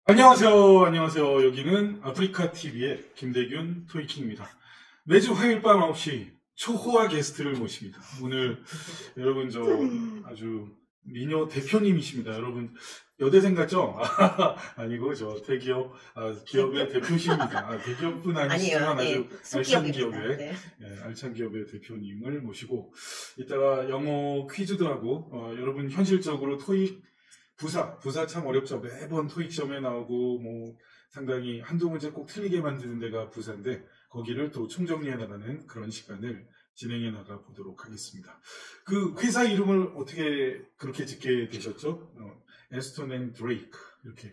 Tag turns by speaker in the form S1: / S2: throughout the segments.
S1: 안녕하세요. 안녕하세요. 여기는 아프리카 TV의 김대균 토이킹입니다. 매주 화요일 밤 9시 초호화 게스트를 모십니다. 오늘 여러분 아주 미녀 대표님이십니다. 여러분 여대생 같죠? 아니고 저 대기업 기업의 대표십니다. 대기업뿐 아니시지만 아주 알찬 기업의
S2: 네.
S1: 알찬 기업의 대표님을 모시고 이따가 영어 퀴즈도 하고 여러분 현실적으로 토익 부사 참 어렵죠. 매번 토익 시험에 나오고 상당히 한두 문제 꼭 틀리게 만드는 데가 부사인데 거기를 또 총정리해 나가는 그런 시간을 진행해 나가 보도록 하겠습니다. 그 회사 이름을 어떻게 그렇게 짓게 되셨죠? 에스턴 앤 드레이크 이렇게.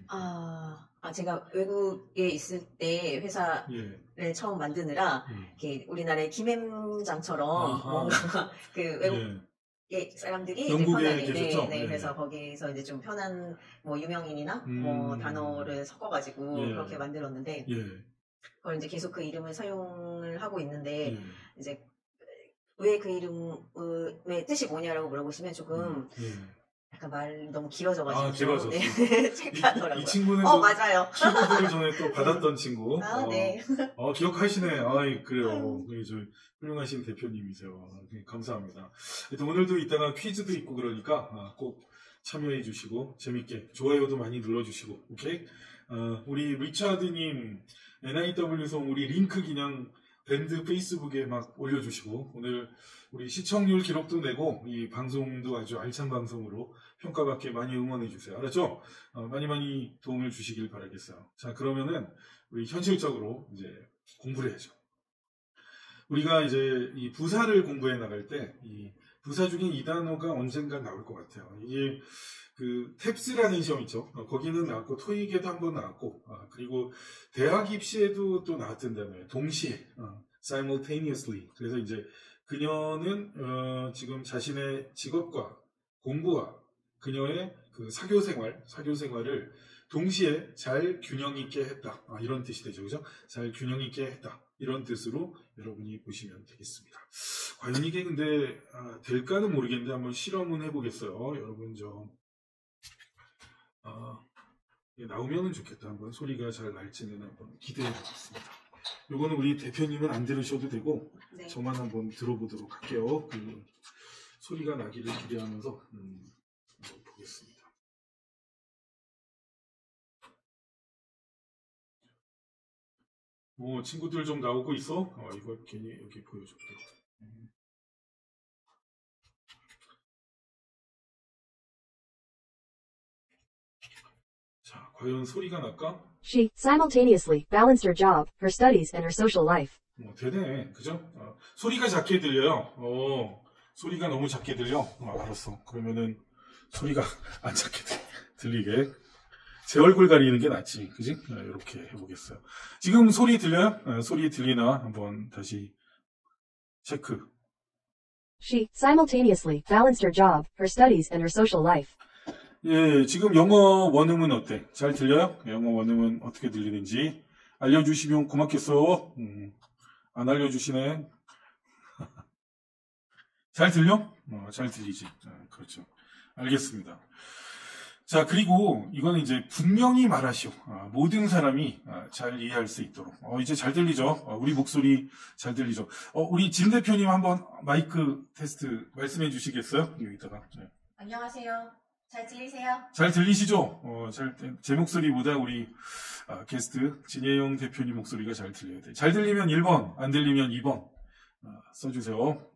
S2: 제가 외국에 있을 때 회사를 처음 만드느라 이렇게 우리나라의 김앤장처럼 뭔가 그 외국 사람들이
S1: 영국에 계셨죠?
S2: 그래서 거기서 이제 좀 편한 유명인이나 단어를 섞어가지고 그렇게 만들었는데 그걸 이제 계속 그 이름을 사용을 하고 있는데 이제 왜 그 이름의 뜻이 뭐냐라고 물어보시면 조금 약간 말 너무 길어져가지고
S1: 길어졌어.
S2: 창피하더라고요.
S1: 이 친구는
S2: 맞아요.
S1: 키보드를 전에 또 받았던 친구.
S2: 네.
S1: 기억하시네. 그래요. 저 훌륭하신 대표님이세요. 감사합니다. 오늘도 이따가 퀴즈도 있고 그러니까 꼭 참여해 주시고 재밌게 좋아요도 많이 눌러주시고 오케이? 우리 리차드님 NIW송 우리 링크 그냥 밴드 페이스북에 막 올려주시고 오늘 우리 시청률 기록도 내고 이 방송도 아주 알찬 방송으로 평가받게 많이 응원해 주세요. 알았죠? 많이 도움을 주시길 바라겠어요. 자, 그러면은 우리 현실적으로 이제 공부를 해야죠. 우리가 이제 이 부사를 공부해 나갈 때 이 부사 중에 이 단어가 언젠가 나올 것 같아요. 이게 그 탭스라는 시험 있죠. 거기는 나왔고 토익에도 한번 나왔고 그리고 대학 입시에도 또 나왔던 단어예요. 동시에 simultaneously. 그래서 이제 그녀는 지금 자신의 직업과 공부와 그녀의 그 사교 생활을 동시에 잘 균형 있게 했다. 이런 뜻이 되죠. 그죠? 잘 균형 있게 했다. 이런 뜻으로 여러분이 보시면 되겠습니다. 과연 이게 근데 될까는 모르겠는데 한번 실험은 해보겠어요. 여러분 나오면은 좋겠다. 한번 소리가 잘 날지는 한번 기대해 보겠습니다. 요거는 우리 대표님은 안 들으셔도 되고 저만 한번 들어보도록 할게요. 그 소리가 나기를 기대하면서 한번 보겠습니다. 친구들 좀 나오고 있어? 이거 괜히 여기 보여줄게. 자, 과연 소리가 날까?
S3: She simultaneously balanced her job, her studies, and her social life.
S1: 되네. 그죠? 소리가 작게 들려요. 소리가 너무 작게 들려? 알았어. 그러면은 소리가 안 작게 들리게. 제 얼굴 가리는 게 낫지. 그지? 이렇게 해보겠어요. 지금 소리 들려요? 소리 들리나? 한번 다시 체크.
S3: She simultaneously balanced her job, her studies, and her social life.
S1: 예, 지금 영어 원음은 어때? 잘 들려요? 영어 원음은 어떻게 들리는지 알려주시면 고맙겠어. 안 알려주시네. 잘 들려? 잘 들리지. 그렇죠. 알겠습니다. 자, 그리고 이거는 이제 분명히 말하시오. 모든 사람이 잘 이해할 수 있도록. 이제 잘 들리죠? 우리 목소리 잘 들리죠? 우리 진 대표님 한번 마이크 테스트 말씀해 주시겠어요? 여기다가. 네.
S2: 안녕하세요. 잘 들리세요?
S1: 잘 들리시죠? 제 목소리보다 우리 게스트 진혜영 대표님 목소리가 잘 들려야 돼. 잘 들리면 1번, 안 들리면 2번 써주세요.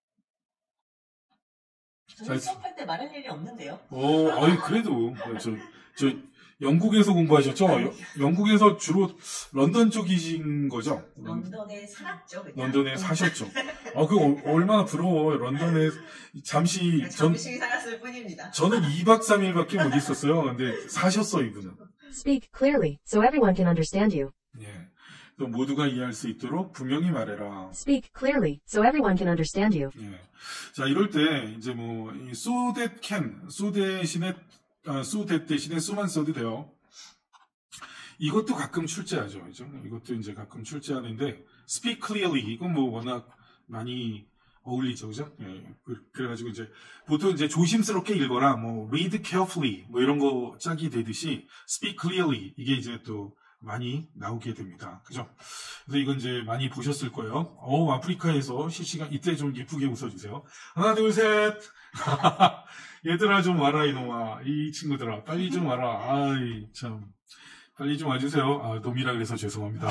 S2: 저는 수업할 때 말할 일이 없는데요.
S1: 그래도 저 영국에서 공부하셨죠? 영국에서 주로 런던 쪽이신 거죠?
S2: 런던에 살았죠. 그냥.
S1: 런던에 사셨죠? 그거 얼마나 부러워. 런던에 잠시
S2: 살았을 뿐입니다.
S1: 저는 2박 3일밖에 못 있었어요. 근데 사셨어, 이분은.
S3: Speak clearly, so everyone can understand you.
S1: 예. 또 모두가 이해할 수 있도록 분명히 말해라.
S3: Speak clearly, so everyone can understand you.
S1: 예. 자, 이럴 때 이제 이 so that can, so 대신에 so that 대신에 so만 써도 돼요. 이것도 가끔 출제하죠. 그죠? 이것도 이제 가끔 출제하는데 speak clearly 이건 워낙 많이 어울리죠, 그죠? 예, 그래가지고 이제 보통 이제 조심스럽게 읽어라, 뭐 read carefully, 뭐 이런 거 짝이 되듯이 speak clearly 이게 이제 또 많이 나오게 됩니다, 그죠? 그래서 이건 이제 많이 보셨을 거예요. 아프리카에서 실시간 이때 좀 예쁘게 웃어주세요. 하나, 둘, 셋. 얘들아 좀 와라 이놈아, 이 친구들아 빨리 좀 와라. 아이 참. 빨리 좀 와주세요. 아, 놈이라 그래서 죄송합니다.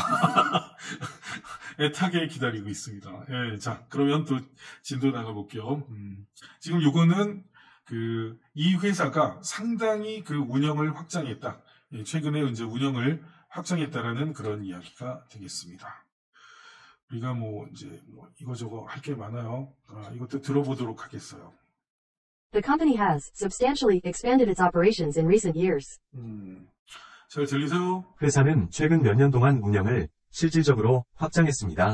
S1: 애타게 기다리고 있습니다. 예, 자, 그러면 또 진도 나가볼게요. 지금 요거는 이 회사가 상당히 그 운영을 확장했다. 예, 최근에 이제 운영을 확장했다라는 그런 이야기가 되겠습니다. 우리가 뭐 이제 뭐 이거저거 할 게 많아요. 이것도 들어보도록 하겠어요.
S3: The company has substantially expanded its operations in recent years.
S1: 잘 들리세요?
S4: 회사는 최근 몇 년 동안 운영을 실질적으로 확장했습니다.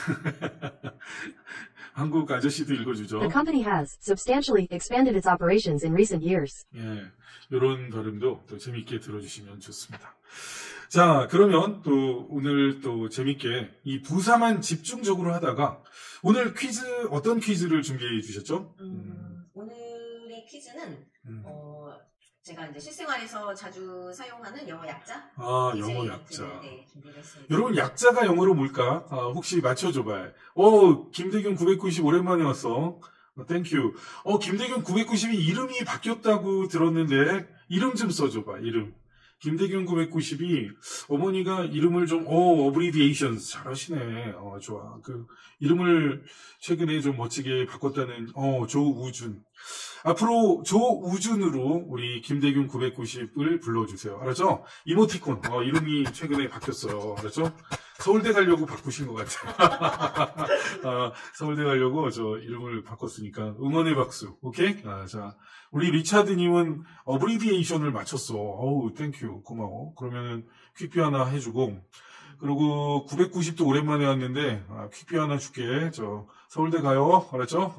S1: 한국 아저씨도 읽어주죠.
S3: The company has substantially expanded its operations in recent years.
S1: 예, 이런 발음도 또 재밌게 들어주시면 좋습니다. 자, 그러면 또 오늘 또 재밌게 이 부사만 집중적으로 하다가 오늘 퀴즈 어떤 퀴즈를 준비해 주셨죠?
S2: 오늘의 퀴즈는 제가 이제 실생활에서 자주 사용하는 영어 약자.
S1: 영어 약자.
S2: 네, 준비를 했습니다.
S1: 여러분 약자가 영어로 뭘까? 혹시 맞춰줘봐요. 김대균 990 오랜만에 왔어. 땡큐. 김대균 990이 이름이 바뀌었다고 들었는데 이름 좀 써줘봐. 이름. 김대균 990이 어머니가 이름을 좀 어브리비에이션스 잘하시네. 좋아. 이름을 최근에 좀 멋지게 바꿨다는 조우준. 앞으로 조우준으로 우리 김대균 990을 불러주세요. 알았죠? 이모티콘. 이름이 최근에 바뀌었어요. 알았죠? 서울대 가려고 바꾸신 것 같아요. 서울대 가려고 저 이름을 바꿨으니까 응원의 박수. 오케이? 자, 우리 리차드님은 어브리비에이션을 맞췄어. 땡큐. 고마워. 그러면은 퀵뷰 하나 해주고. 그리고 990도 오랜만에 왔는데 퀵뷰 하나 줄게. 저 서울대 가요. 알았죠?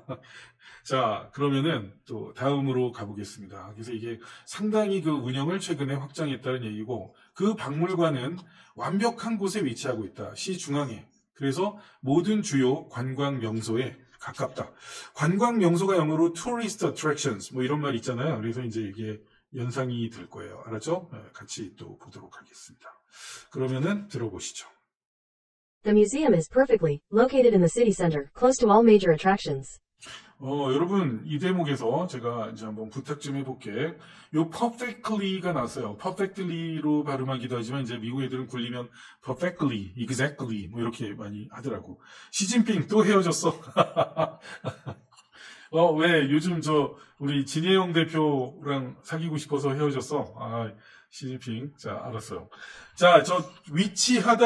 S1: 자, 그러면은 또 다음으로 가보겠습니다. 그래서 이게 상당히 그 운영을 최근에 확장했다는 얘기고 그 박물관은 완벽한 곳에 위치하고 있다. 시 중앙에. 그래서 모든 주요 관광 명소에 가깝다. 관광 명소가 영어로 tourist attractions 뭐 이런 말 있잖아요. 그래서 이제 이게 연상이 될 거예요. 알았죠? 같이 또 보도록 하겠습니다. 그러면은 들어보시죠.
S3: The museum is perfectly located in the city center, close to all major attractions.
S1: 여러분, 이 대목에서 제가 이제 한번 부탁 좀 해볼게. 요 perfectly가 나왔어요. perfectly로 발음하기도 하지만 이제 미국 애들은 굴리면 perfectly, exactly 뭐 이렇게 많이 하더라고. 시진핑 또 헤어졌어. 왜 요즘 우리 진혜영 대표랑 사귀고 싶어서 헤어졌어? 시진핑. 자, 알았어요. 자, 위치하다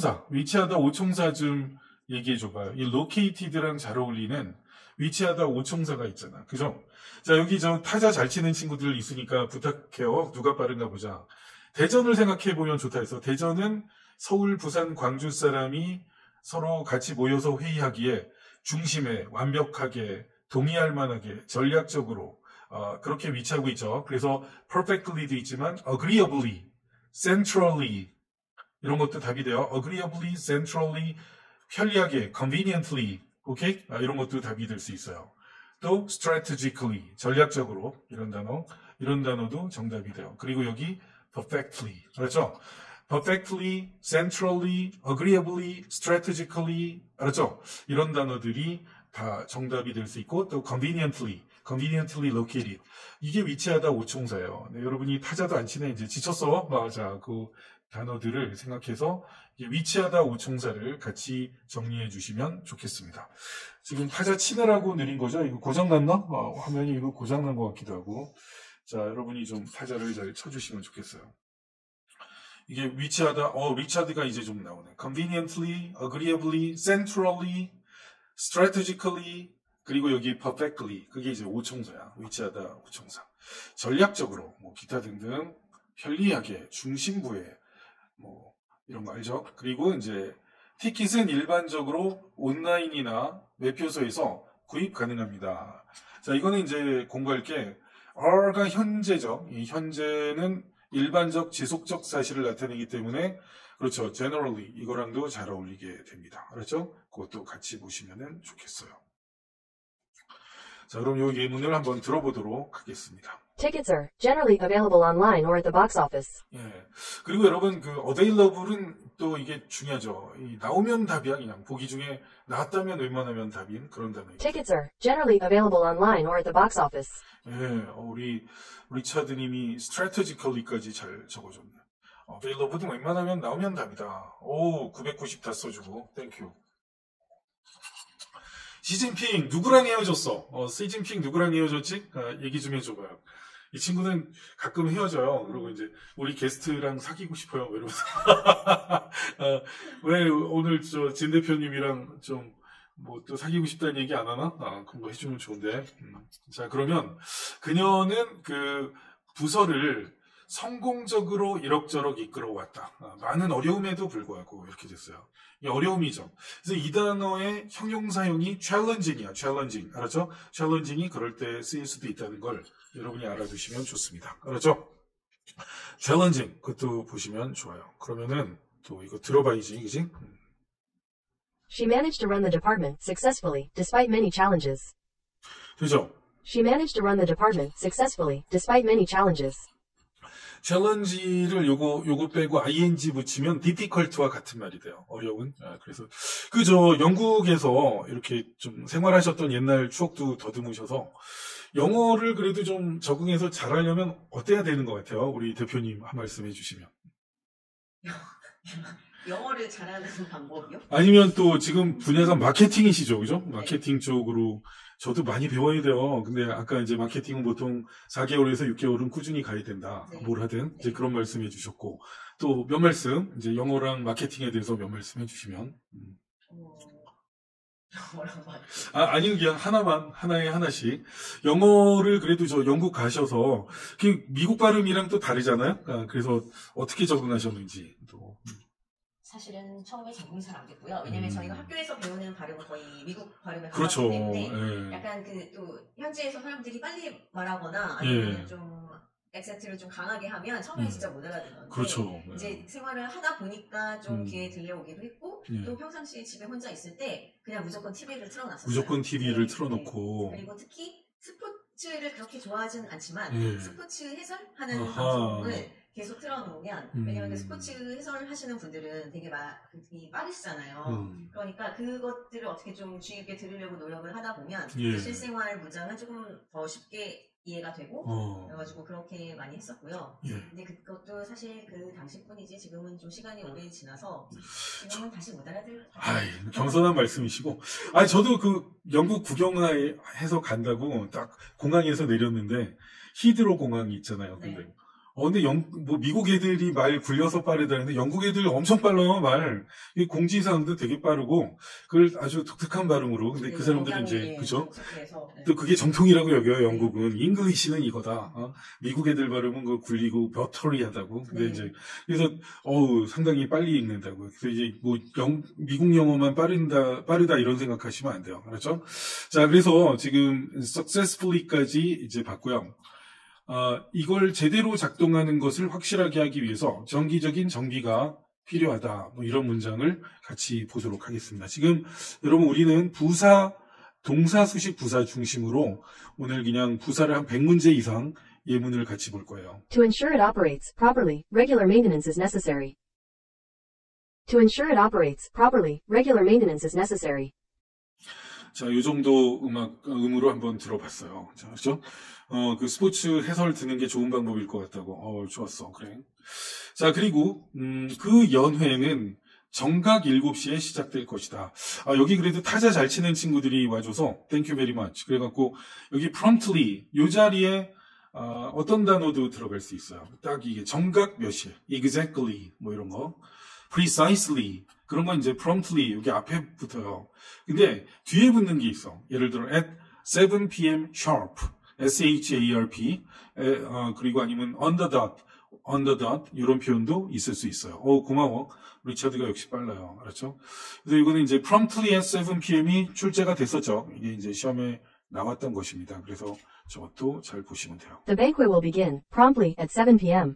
S1: 오총사 좀 얘기해줘봐요. 이 located랑 잘 어울리는 위치하다 오총사가 있잖아. 그죠? 자, 여기 타자 잘 치는 친구들 있으니까 부탁해요. 누가 빠른가 보자. 대전을 생각해보면 좋다 해서 대전은 서울, 부산, 광주 사람이 서로 같이 모여서 회의하기에 중심에 완벽하게 동의할 만하게 전략적으로 그렇게 위치하고 있죠. 그래서 perfectly도 있지만 agreeably, centrally 이런 것도 답이 돼요. agreeably, centrally 편리하게, conveniently 오케이? 이런 것도 답이 될 수 있어요. 또 strategically, 전략적으로 이런 단어도 정답이 돼요. 그리고 여기 perfectly, 그렇죠? perfectly, centrally, agreeably, strategically, 알았죠? 이런 단어들이 다 정답이 될 수 있고 또 conveniently located. 이게 위치하다 오총사예요. 네, 여러분이 타자도 안 치네 이제 지쳤어. 자, 그 단어들을 생각해서 위치하다 오총사를 같이 정리해 주시면 좋겠습니다. 지금 타자 치느라고 느린 거죠? 이거 고장났나? 화면이 이거 고장난 것 같기도 하고. 자, 여러분이 좀 타자를 잘 쳐주시면 좋겠어요. 이게 위치하다, 리차드가 이제 좀 나오네. conveniently, agreeably, centrally, strategically, 그리고 여기 perfectly. 그게 이제 오총사야. 위치하다 오총사. 전략적으로, 기타 등등, 편리하게, 중심부에, 이런 거 알죠? 그리고 이제, 티켓은 일반적으로 온라인이나 매표소에서 구입 가능합니다. 자, 이거는 이제 공부할 게, R가 현재죠. 이 현재는 일반적 지속적 사실을 나타내기 때문에 그렇죠. generally 이거랑도 잘 어울리게 됩니다. 그렇죠? 그것도 같이 보시면 좋겠어요. 자, 그럼 요 예문을 한번 들어보도록 하겠습니다.
S3: Tickets are generally available online or at the box office.
S1: 예. 그리고 여러분, 그, available은 또 이게 중요하죠. 이 나오면 답이야, 그냥. 보기 중에 나왔다면 웬만하면 답인 그런 단어예요.
S3: Tickets are generally available online or at the box office.
S1: 예, 우리 리차드님이 strategically까지 잘 적어줬네. available은 웬만하면 나오면 답이다. 오, 990 다 써주고, 땡큐. 시진핑 누구랑 헤어졌어? 시진핑 누구랑 헤어졌지? 얘기 좀 해줘봐요. 이 친구는 가끔 헤어져요. 그리고 이제 우리 게스트랑 사귀고 싶어요. 이러면서 왜 오늘 저 진 대표님이랑 좀 뭐 또 사귀고 싶다는 얘기 안 하나? 그런 거 해주면 좋은데. 자, 그러면 그녀는 그 부서를 성공적으로 이럭저럭 이끌어왔다. 많은 어려움에도 불구하고 이렇게 됐어요. 이 어려움이죠. 그래서 이 단어의 형용사형이 challenging이야. challenging. 알았죠? challenging이 그럴 때 쓰일 수도 있다는 걸 여러분이 알아두시면 좋습니다. 알았죠? challenging. 그것도 보시면 좋아요. 그러면은 또 이거 들어봐야지. 그지?
S3: She managed to run the department successfully, despite many challenges.
S1: 되죠?
S3: She managed to run the department successfully, despite many challenges.
S1: 챌린지를 요거 빼고 ing 붙이면 difficult와 같은 말이 돼요. 어려운. 그래서 그저 영국에서 이렇게 좀 생활하셨던 옛날 추억도 더듬으셔서 영어를 그래도 좀 적응해서 잘하려면 어때야 되는 것 같아요? 우리 대표님 한 말씀 해주시면.
S2: 영어를 잘하는 방법이요?
S1: 아니면 또 지금 분야가 마케팅이시죠, 그죠? 마케팅 쪽으로 저도 많이 배워야 돼요. 근데 아까 이제 마케팅은 보통 4개월에서 6개월은 꾸준히 가야 된다.
S2: 네.
S1: 뭘 하든 이제 그런 말씀 해주셨고 또 몇 말씀 이제 영어랑 마케팅에 대해서 몇 말씀 해주시면.
S2: 영어라고 하죠.
S1: 아니면 그냥 하나에 하나씩. 영어를 그래도 저 영국 가셔서 그 미국 발음이랑 또 다르잖아요. 그래서 어떻게 적응하셨는지 또.
S2: 사실은 처음에 적응이 잘 안 됐고요. 왜냐면 저희가 학교에서 배우는 발음은 거의 미국 발음에
S1: 그렇죠.
S2: 가깝기 때문에
S1: 예.
S2: 약간 그 또 현지에서 사람들이 빨리 말하거나 아니면
S1: 예.
S2: 좀 액센트를 좀 강하게 하면 처음에 진짜 못 알아듣는데
S1: 그렇죠.
S2: 이제 생활을 하다 보니까 좀 귀에 들려오기도 했고
S1: 예.
S2: 또 평상시에 집에 혼자 있을 때 그냥 무조건 TV를 틀어놨었어요.
S1: 무조건 TV를
S2: 네.
S1: 틀어놓고.
S2: 네. 그리고 특히 스포츠를 그렇게 좋아하진 않지만
S1: 예.
S2: 스포츠 해설하는
S1: 아하.
S2: 방송을 계속 틀어놓으면 왜냐면 그
S1: 음.
S2: 스포츠 해설하시는 분들은 되게 빠르시잖아요. 그러니까 그것들을 어떻게 좀 주의 깊게 들으려고 노력을 하다 보면
S1: 예.
S2: 실생활 문장은 조금 더 쉽게 이해가 되고 그래가지고 그렇게 많이 했었고요.
S1: 예.
S2: 근데 그것도 사실 그 당시뿐이지 지금은 좀 시간이 오래 지나서 지금은 다시 못 알아들.
S1: 아이, 겸손한 말씀이시고. 아니, 저도 그 영국 구경해서 간다고 딱 공항에서 내렸는데 히드로 공항이 있잖아요. 근데.
S2: 네.
S1: 근데 미국 애들이 말 굴려서 빠르다는데 영국 애들 엄청 빨라요, 말. 이 공지사항도 되게 빠르고, 그걸 아주 독특한 발음으로. 근데 그 사람들은 이제, 그죠?
S2: 네.
S1: 또 그게 정통이라고 여겨요, 영국은. 잉글리시는 이거다. 미국 애들 발음은 그 굴리고 벼터리하다고. 근데
S2: 네.
S1: 이제, 그래서, 상당히 빨리 읽는다고. 그래서 이제 미국 영어만 빠르다 이런 생각하시면 안 돼요. 그렇죠? 자, 그래서 지금 successfully까지 이제 봤고요. 이걸 제대로 작동하는 것을 확실하게 하기 위해서 정기적인 정비가 필요하다. 뭐 이런 문장을 같이 보도록 하겠습니다. 지금 여러분 우리는 동사 수식 부사 중심으로 오늘 그냥 부사를 한 100문제 이상 예문을 같이 볼 거예요.
S3: To ensure it operates properly, regular maintenance is necessary. To ensure it operates properly, regular maintenance is necessary.
S1: 자, 요 정도 음으로 한번 들어봤어요. 자, 그렇죠? 그 스포츠 해설 듣는 게 좋은 방법일 것 같다고. 좋았어. 그래. 자, 그리고, 그 연회는 정각 7시에 시작될 것이다. 여기 그래도 타자 잘 치는 친구들이 와줘서, thank you very much. 그래갖고, 여기 promptly, 요 자리에, 어떤 단어도 들어갈 수 있어요. 딱 이게 정각 몇 시에, exactly, 뭐 이런 거. precisely. 그런 건 이제 promptly, 여기 앞에 붙어요. 근데 뒤에 붙는 게 있어. 예를 들어, at 7 p.m. sharp. SHARP, 그리고 아니면 on the dot, 이런 표현도 있을 수 있어요. 고마워. 리차드가 역시 빨라요. 알았죠? 그래서 이거는 이제 promptly at 7 p.m.이 출제가 됐었죠. 이게 이제 시험에 나왔던 것입니다. 그래서 저것도 잘 보시면 돼요.
S3: The banquet will begin promptly at 7 p.m.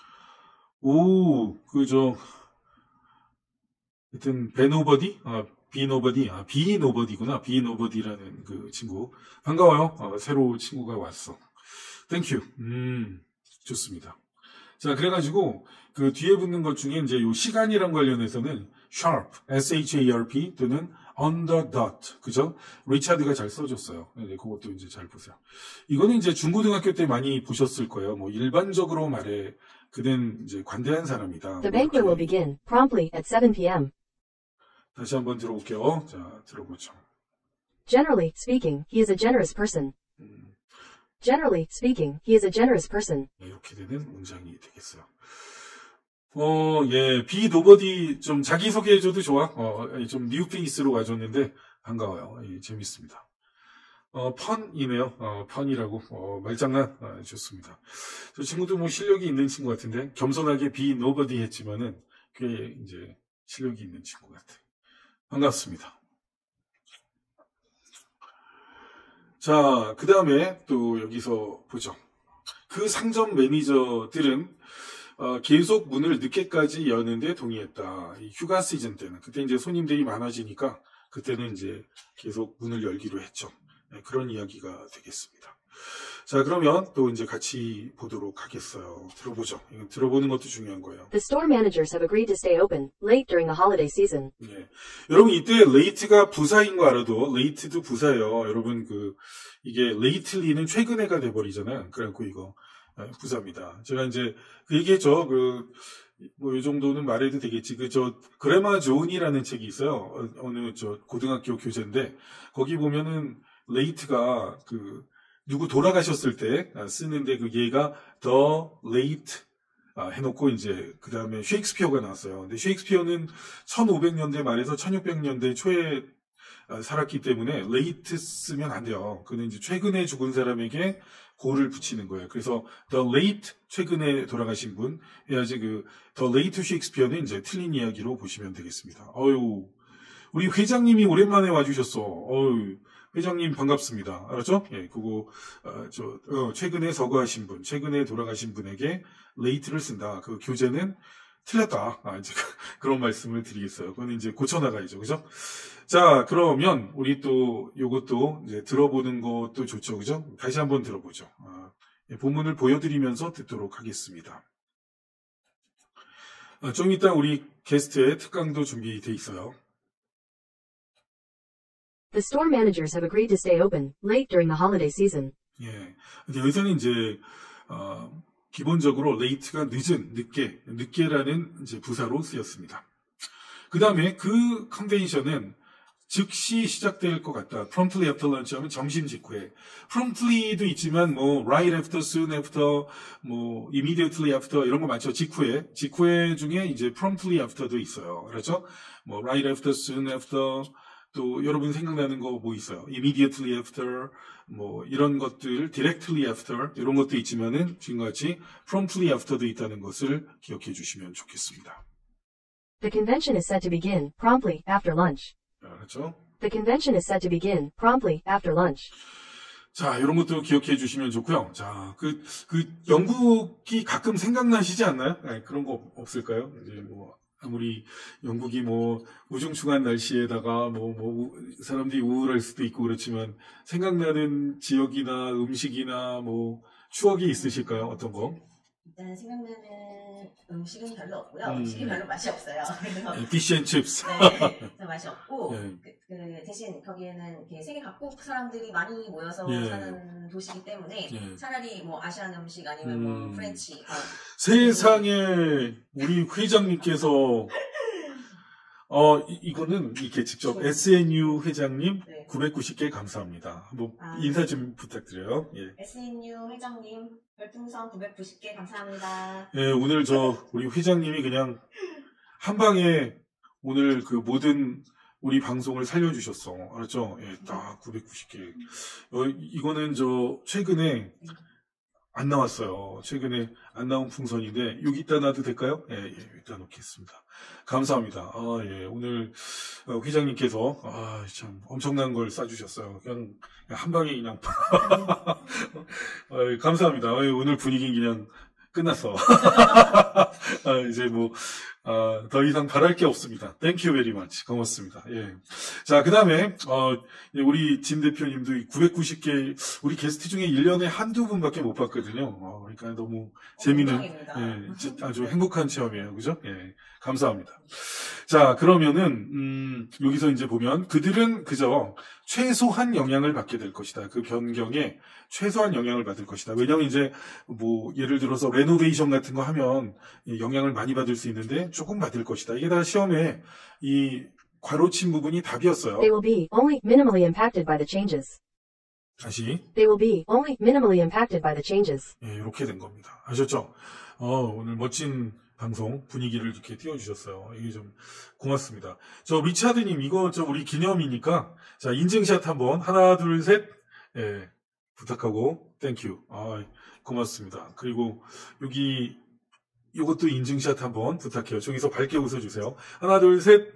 S3: 하여튼, 벤 오버디?
S1: 비노버디구나. 비노버디라는 그 친구. 반가워요. 새로 친구가 왔어. 땡큐. 좋습니다. 자, 그래가지고, 그 뒤에 붙는 것 중에 이제 요 시간이랑 관련해서는 sharp, S-H-A-R-P 또는 on the dot. 그죠? 리차드가 잘 써줬어요. 네, 그것도 이제 잘 보세요. 이거는 이제 중고등학교 때 많이 보셨을 거예요. 뭐, 일반적으로 말해, 그는 이제 관대한 사람이다.
S3: The banquet will begin promptly at 7 p.m.
S1: 다시 한번 들어볼게요. 자, 들어보죠.
S3: Generally speaking, he is a generous person. Generally speaking, he is a generous person.
S1: 네, 이렇게 되는 문장이 되겠어요. 예, 비노버디 좀 자기소개해줘도 좋아. 좀 뉴페이스로 와줬는데 반가워요. 예, 재밌습니다. 펀이네요. 펀이라고. 말장난. 좋습니다. 저 친구도 뭐 실력이 있는 친구 같은데, 겸손하게 비노버디 했지만은, 꽤 이제 실력이 있는 친구 같아. 반갑습니다. 자, 그 다음에 또 여기서 보죠. 그 상점 매니저들은 계속 문을 늦게까지 여는데 동의했다. 이 휴가 시즌 때는. 그때 이제 손님들이 많아지니까 그때는 이제 계속 문을 열기로 했죠. 네, 그런 이야기가 되겠습니다. 자, 그러면 또 이제 같이 보도록 하겠어요. 들어보죠. 이거 들어보는 것도 중요한 거예요.
S3: The store managers have agreed to stay open late during the holiday season.
S1: 네. 여러분, 이때 late가 부사인 거 알아도 late도 부사예요. 여러분, 이게 lately는 최근에가 돼버리잖아요. 그래갖고 이거 부사입니다. 제가 이제 그 얘기했죠. 뭐, 요 정도는 말해도 되겠지. 그레마 존이라는 책이 있어요. 어느, 고등학교 교재인데, 거기 보면은, late가 누구 돌아가셨을 때 쓰는데 그 얘가 the late 해놓고 이제 그 다음에 셰익스피어가 나왔어요. 근데 셰익스피어는 1500년대 말에서 1600년대 초에 살았기 때문에 late 쓰면 안 돼요. 그는 이제 최근에 죽은 사람에게 고를 붙이는 거예요. 그래서 the late 최근에 돌아가신 분 해야지 the late 셰익스피어는 이제 틀린 이야기로 보시면 되겠습니다. 우리 회장님이 오랜만에 와주셨어. 회장님 반갑습니다. 알았죠? 예, 최근에 서거하신 분, 최근에 돌아가신 분에게 late를 쓴다. 그 교재는 틀렸다. 이제 그런 말씀을 드리겠어요. 그건 이제 고쳐나가야죠. 그죠? 자, 그러면 우리 또 요것도 이제 들어보는 것도 좋죠. 그죠? 다시 한번 들어보죠. 본문을 보여드리면서 듣도록 하겠습니다. 좀 이따 우리 게스트의 특강도 준비되어 있어요.
S3: The store managers have agreed to stay open late during the holiday season.
S1: 예. 근데 여기서는 이제, 기본적으로 late가 늦게라는 이제 부사로 쓰였습니다. 그 다음에 그 컨벤션은 즉시 시작될 것 같다. promptly after lunch 하면 점심 직후에. promptly도 있지만, right after, soon after, immediately after 이런 거 많죠. 직후에 중에 이제 promptly after도 있어요. 그렇죠? right after, soon after, 또 여러분 생각나는 거 뭐 있어요? immediately after, 이런 것들, directly after 이런 것도 있지만은 지금과 같이 promptly after도 있다는 것을 기억해 주시면 좋겠습니다.
S3: The convention is set to begin promptly after lunch.
S1: 그렇죠?
S3: The convention is set to begin promptly after lunch.
S1: 자, 이런 것도 기억해 주시면 좋고요. 자, 영국이 가끔 생각나시지 않나요? 그런 거 없을까요? 이제 아무리 영국이 우중충한 날씨에다가 사람들이 우울할 수도 있고 그렇지만 생각나는 지역이나 음식이나 추억이 있으실까요? 어떤 거?
S2: 일단 생각나는 음식은 별로 없고요. 음식이 별로 맛이 없어요.
S1: 피쉬앤칩스.
S2: 네, 맛이 없고 대신 거기에는 이렇게 세계 각국 사람들이 많이 모여서 사는 도시이기 때문에 차라리 아시안 음식 아니면 프렌치.
S1: 세상에 우리 회장님께서 이거는 이렇게 직접 SNU 회장님 990개 감사합니다. 인사 좀 부탁드려요. 예.
S2: SNU 회장님 별풍선 990개 감사합니다.
S1: 예, 오늘 우리 회장님이 그냥 한 방에 오늘 모든 우리 방송을 살려주셨어. 알았죠? 예, 딱 990개. 이거는 최근에 안 나왔어요. 최근에 안 나온 풍선인데 여기다 놔도 될까요? 예, 여기다 놓겠습니다. 감사합니다. 예, 오늘 회장님께서 참 엄청난 걸 싸주셨어요. 그냥 한 방에 그냥 감사합니다. 오늘 분위기 그냥 끝났어. 이제 더 이상 바랄 게 없습니다. Thank you very much. 고맙습니다. 예. 자, 그 다음에, 우리 진 대표님도 990개, 우리 게스트 중에 1년에 한두 분밖에 못 봤거든요. 그러니까 너무 재미있는, 예, 아주 행복한 체험이에요. 그죠? 예. 감사합니다. 자, 그러면은, 여기서 이제 보면, 그들은 그저 최소한 영향을 받게 될 것이다. 그 변경에 최소한 영향을 받을 것이다. 왜냐면 이제, 예를 들어서 레노베이션 같은 거 하면 영향을 많이 받을 수 있는데 조금 받을 것이다. 이게 다 시험에 이 괄호친 부분이 답이었어요.
S3: They will be only minimally impacted by the changes.
S1: 다시.
S3: They will be only minimally impacted by the changes.
S1: 예, 이렇게 된 겁니다. 아셨죠? 오늘 멋진 방송 분위기를 이렇게 띄워주셨어요. 이게 좀 고맙습니다. 저 리차드님 이거 우리 기념이니까 자 인증샷 한번 하나 둘 셋 예, 부탁하고 땡큐. 고맙습니다. 그리고 여기 이것도 인증샷 한번 부탁해요. 저기서 밝게 웃어주세요. 하나 둘 셋.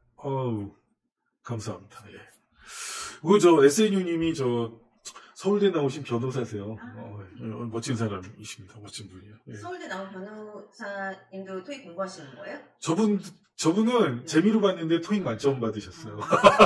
S1: 감사합니다. 예. 그리고 저 SNU님이 서울대 나오신 변호사세요. 멋진 사람이십니다. 멋진 분이에요. 예.
S2: 서울대 나온 변호사님도 토익 공부하시는 거예요?
S1: 저분은 재미로 봤는데 토익 만점 받으셨어요.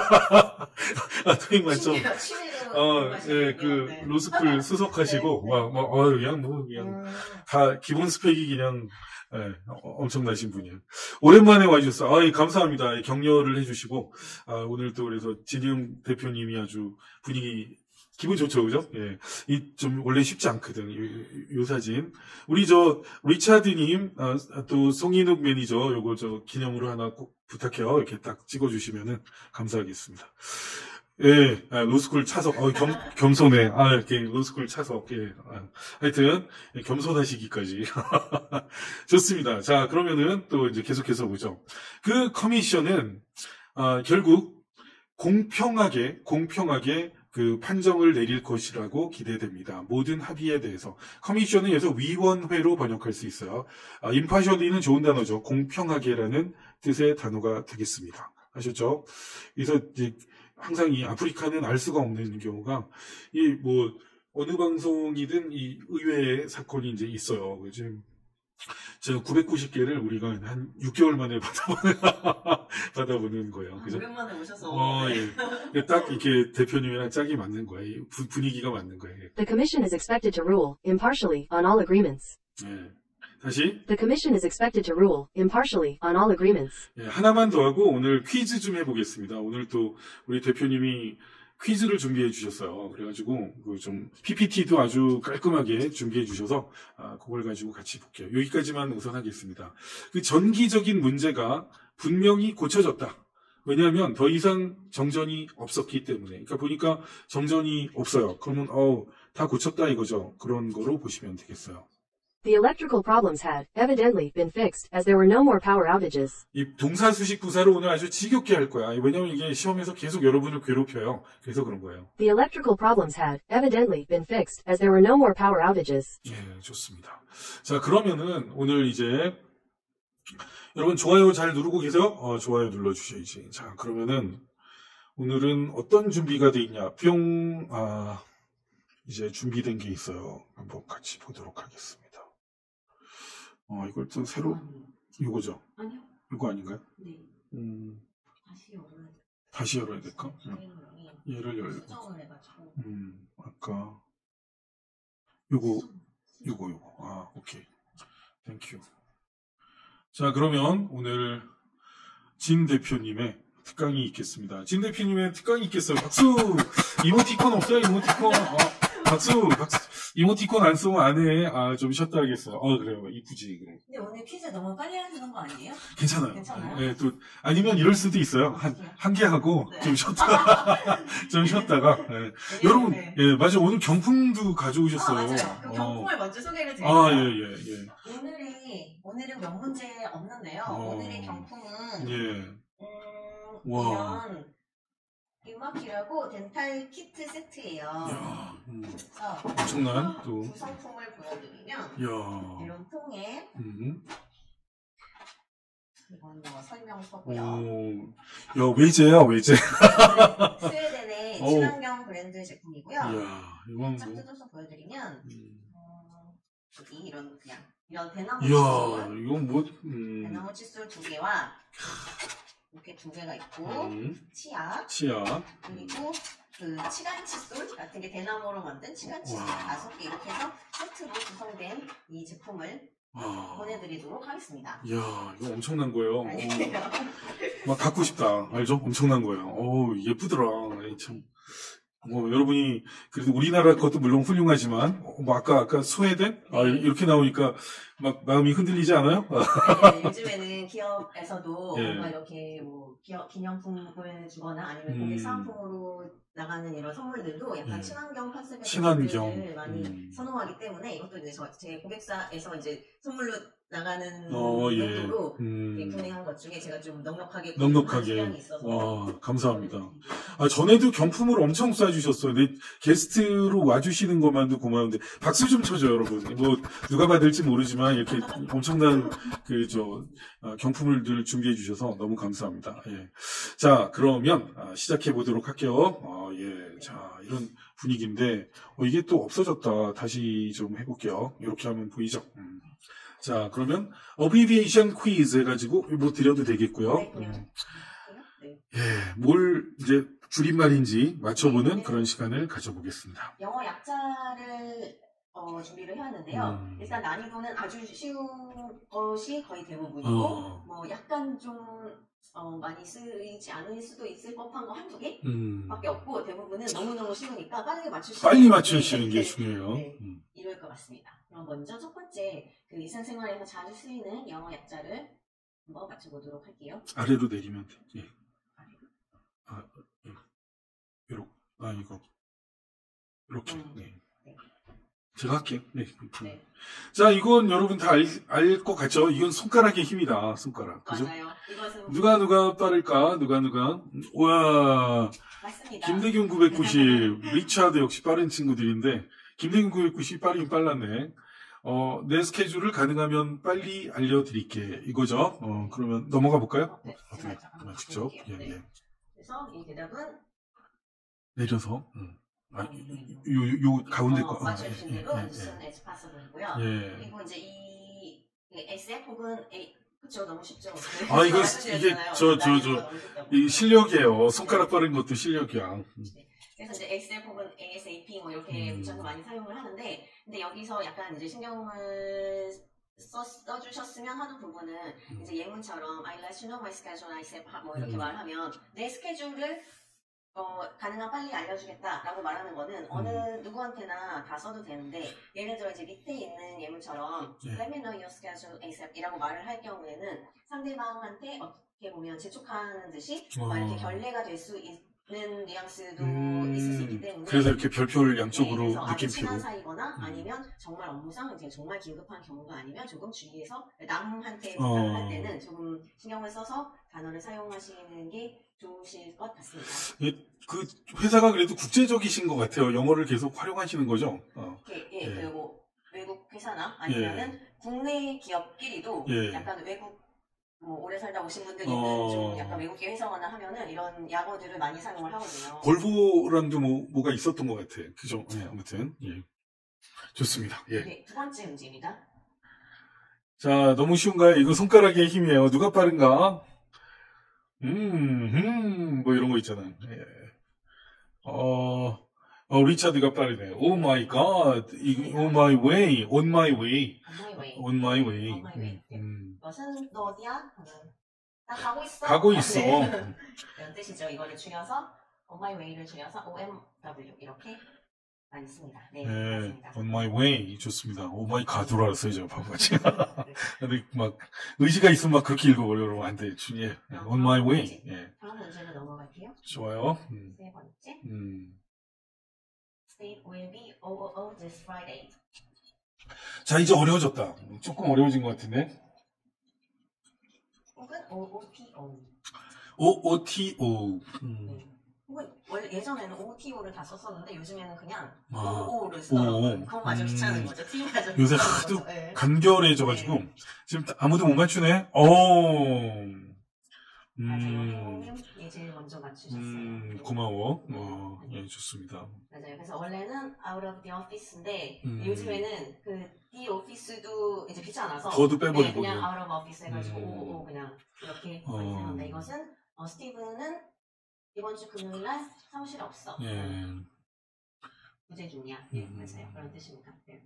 S1: 토익 만점. 예, 로스쿨 수석하시고, 그냥 다 기본 스펙이 그냥, 예, 엄청나신 분이에요. 오랜만에 와주셨어요. 감사합니다. 격려를 해주시고, 오늘 또 그래서 진영 대표님이 아주 분위기, 기분 좋죠, 그죠? 예. 원래 쉽지 않거든, 요 사진. 우리 리차드님, 또 송인욱 매니저, 요거 기념으로 하나 꼭 부탁해요. 이렇게 딱 찍어주시면은 감사하겠습니다. 예, 로스쿨 차석, 겸손해. 이렇게 로스쿨 차석, 예. 하여튼, 겸손하시기까지. 좋습니다. 자, 그러면은 또 이제 계속해서 보죠. 그 커미션은, 결국, 공평하게, 그 판정을 내릴 것이라고 기대됩니다. 모든 합의에 대해서. 커미션은 그래서 위원회로 번역할 수 있어요. 임파셜리는 좋은 단어죠. 공평하게라는 뜻의 단어가 되겠습니다. 아셨죠? 그래서 이제 항상 이 아프리카는 알 수가 없는 경우가 어느 방송이든 이 의외의 사건이 이제 있어요. 지금 제가 990개를 우리가 한 6개월 만에 받아보는 거예요. 그죠?
S2: 오랜만에 오셔서.
S1: 예. 딱 이렇게 대표님이랑 짝이 맞는 거예요. 분위기가 맞는 거예요.
S3: The Commission is expected to rule impartially on all agreements.
S1: 예. 다시.
S3: The Commission is expected to rule impartially on all agreements.
S1: 예, 하나만 더 하고 오늘 퀴즈 좀 해보겠습니다. 오늘 또 우리 대표님이 퀴즈를 준비해 주셨어요. 그래가지고 PPT도 아주 깔끔하게 준비해 주셔서 그걸 가지고 같이 볼게요. 여기까지만 우선 하겠습니다. 그 전기적인 문제가 분명히 고쳐졌다. 왜냐하면 더 이상 정전이 없었기 때문에. 그러니까 보니까 정전이 없어요. 그러면 다 고쳤다 이거죠. 그런 거로 보시면 되겠어요.
S3: The electrical problems had evidently been fixed as there were no more power outages.
S1: 이 동사 수식 부사를 오늘 아주 지겹게 할 거야. 왜냐면 이게 시험에서 계속 여러분을 괴롭혀요. 그래서 그런 거예요.
S3: The electrical problems had evidently been fixed as there were no more power outages.
S1: 예, 좋습니다. 자, 그러면은 오늘 이제 여러분 좋아요 잘 누르고 계세요? 좋아요 눌러주셔야지. 자, 그러면은 오늘은 어떤 준비가 돼 있냐? 이제 준비된 게 있어요. 한번 같이 보도록 하겠습니다. 이걸 또 새로 이거죠?
S2: 아니요.
S1: 이거 아닌가요?
S2: 네.
S1: 다시 열어야 될까? 얘를 열고.
S2: 수정을 해가지고.
S1: 아까 요거. 오케이. 땡큐. 자, 그러면 오늘 진 대표님의 특강이 있겠습니다. 진 대표님의 특강이 있겠어요. 박수! 이모티콘 없어요? 이모티콘. 박수! 이모티콘 안 쓰면 안 해. 좀 쉬었다 하겠어요. 그래요. 이쁘지, 그래.
S2: 근데 오늘 퀴즈 너무 빨리 하는 거 아니에요?
S1: 괜찮아요.
S2: 괜찮아요?
S1: 네, 아니면 이럴 수도 있어요. 한 개 하고,
S2: 네.
S1: 좀 쉬었다가. 네. 여러분, 예, 맞아요. 오늘 경품도 가져오셨어요.
S2: 맞아요. 그럼 경품을 먼저 소개를 드릴게요.
S1: 예.
S2: 오늘은 몇 문제 없는데요. 오늘의 경품은,
S1: 와.
S2: 이마키라고 덴탈 키트 세트예요. 그래서
S1: 엄청난 또
S2: 구성품을 보여드리면 이런 통에 이건 설명서고요.
S1: 외제야 외제.
S2: 스웨덴의 친환경 브랜드 제품이고요.
S1: 이건
S2: 쫙 뜯어서 보여드리면 여기 이런 그냥 이런 대나무
S1: 이야,
S2: 칫솔,
S1: 이건 뭐,
S2: 대나무 칫솔 2개와 이렇게 2개가 있고 치약, 그리고 그 치간 칫솔 같은 게 대나무로 만든 치간 칫솔 5개 이렇게 해서 세트로 구성된 이 제품을 보내드리도록 하겠습니다.
S1: 이야, 이거 엄청난 거예요.
S2: 아니에요.
S1: 막 갖고 싶다. 알죠? 엄청난 거예요. 예쁘더라. 참. 여러분이, 그래도 우리나라 것도 물론 훌륭하지만, 아까 소외된? 이렇게 나오니까 막 마음이 흔들리지 않아요?
S2: 네, 요즘에는 기업에서도
S1: 예.
S2: 뭔가 이렇게 뭐 기업 기념품을 주거나 아니면 고객 사은품으로 나가는 이런 선물들도 약간
S1: 예.
S2: 친환경 컨셉의
S1: 친환경.
S2: 제품들을 많이 선호하기 때문에 이것도 이제 제 고객사에서 이제 선물로 나가는 용도로 구매한 것 중에 제가 좀 넉넉하게 시간이 있어서
S1: 감사합니다. 전에도 경품을 엄청 쏴주셨어요. 근데 게스트로 와주시는 것만도 고마운데 박수 좀 쳐줘요, 여러분. 뭐 누가 받을지 모르지만 이렇게 엄청난 경품을 늘 준비해 주셔서 너무 감사합니다. 예. 자, 그러면 시작해 보도록 할게요. 예. 자, 이런 분위기인데 이게 또 없어졌다. 다시 좀 해볼게요. 이렇게 하면 보이죠? 자, 그러면 어브리비에이션 퀴즈 해가지고 뭐 드려도 되겠고요.
S2: 네.
S1: 예, 뭘 이제 줄임말인지 맞춰보는 그런 시간을 가져보겠습니다.
S2: 영어 약자를 준비를 해왔는데요. 일단 난이도는 아주 쉬운 것이 거의 대부분이고 뭐 약간 좀 많이 쓰이지 않을 수도 있을 법한 거 한두 개 밖에 없고 대부분은 너무너무 쉬우니까 빨리 맞추시는
S1: 게 중요해요.
S2: 네, 이럴 것 같습니다. 그럼 먼저 첫 번째 그 일상생활에서 자주 쓰이는 영어 약자를 한번 맞춰보도록 할게요.
S1: 아래로 내리면 돼. 예. 이거 이렇게. 네. 제가 할게요. 네. 자, 이건 여러분 다 알 것 같죠? 이건 손가락의 힘이다. 손가락. 그죠?
S2: 맞아요. 이것은
S1: 누가 빠를까? 우와.
S2: 맞습니다.
S1: 김대균 990, 리차드 역시 빠른 친구들인데, 김대균 990이 빠르긴 빨랐네. 내 스케줄을 가능하면 빨리 알려드릴게. 이거죠? 그러면 넘어가 볼까요?
S2: 네,
S1: 어떻게? 직접? 예.
S2: 그래서 이 대답은
S1: 내려서. 요 가운데 거.
S2: 맞추신 대로 as soon as possible이고요. 그리고 이제 이 SF 혹은 A, 그쵸, 너무 쉽죠.
S1: 이게 이 실력이에요. 손가락 빠른 것도 실력이야.
S2: 그래서 이제 SF 혹은 ASAP 뭐 이렇게 붙여서 많이 사용을 하는데, 근데 여기서 약간 이제 신경을 써주셨으면 하는 부분은 이제 예문처럼 I let you know my schedule, I said 뭐 이렇게 말하면 내 스케줄을 가능한 빨리 알려주겠다라고 말하는 거는 어느 누구한테나 다 써도 되는데, 예를 들어 이제 밑에 있는 예문처럼 Let me know your schedule ASAP 이라고 말을 할 경우에는 상대방한테 어떻게 보면 재촉하는 듯이 이렇게 결례가 될 수 있는 뉘앙스도 있을 수 있기 때문에,
S1: 그래서 이렇게 별표를 양쪽으로
S2: 느낌표로 아주
S1: 느낌표로
S2: 친한 사이거나 아니면 정말 업무상 이제 정말 긴급한 경우가 아니면 조금 주의해서 남한테 부탁을 할 때는 조금 신경을 써서 단어를 사용하시는 게 좋으실 것 같습니다.
S1: 그 회사가 그래도 국제적이신 것 같아요. 영어를 계속 활용하시는 거죠?
S2: 그리고 외국 회사나 아니면은 국내 기업끼리도 약간 외국 뭐 오래 살다 오신 분들이 있는 좀 약간 외국계 회사거나 하면은 이런 약어들을 많이 사용을 하거든요.
S1: 볼보랑도 뭐가 있었던 것 같아. 그죠? 네, 아무튼 좋습니다.
S2: 네, 두 번째 문제입니다.
S1: 자, 너무 쉬운가요? 이거 손가락의 힘이에요. 누가 빠른가? 뭐 이런 거 있잖아요. 리차드가 빠르네. Oh my god. On my way. On my way. On my way.
S2: 이것은 너 어디야? 나 가고 있어.
S1: 가고 있어.
S2: 이런 뜻이죠. 이거를 줄여서 on my way를 줄여서 OMW 이렇게 많이 씁니다. 네, 맞습니다.
S1: On my way 좋습니다. Oh my god로 알았어요, 저 바보같이. 근데 막 의지가 있으면 막 그렇게 읽어버리면 안 돼. On my way.
S2: 다음 문제로 넘어갈게요.
S1: 좋아요.
S2: 세 번째. State will be OOO this Friday.
S1: 자, 이제 어려워졌다. 조금 어려워진 것 같은데.
S2: 혹은 OOTO.
S1: OOTO.
S2: 혹은 원래 예전에는 OTO를 다 썼었는데 요즘에는 그냥 OO를 쓰더라고요. 그건 아주 귀찮은 거죠. T마저
S1: 요새 하도 간결해져가지고 지금 아무도 못 맞추네.
S2: 대표님이 제일 먼저 맞추셨어요.
S1: 고마워. 예, 좋습니다.
S2: 맞아요. 그래서 원래는 out of the office인데 요즘에는 그 the office도 이제 귀찮아서
S1: 더도 빼버리고
S2: 네, 그냥 out of office 해가지고 오 그냥 이렇게 많이 사용한다. 이것은 스티브는 이번 주 금요일날 사무실에 없어.
S1: 예.
S2: 부재 중이야. 네, 맞아요. 그런 뜻입니다. 네.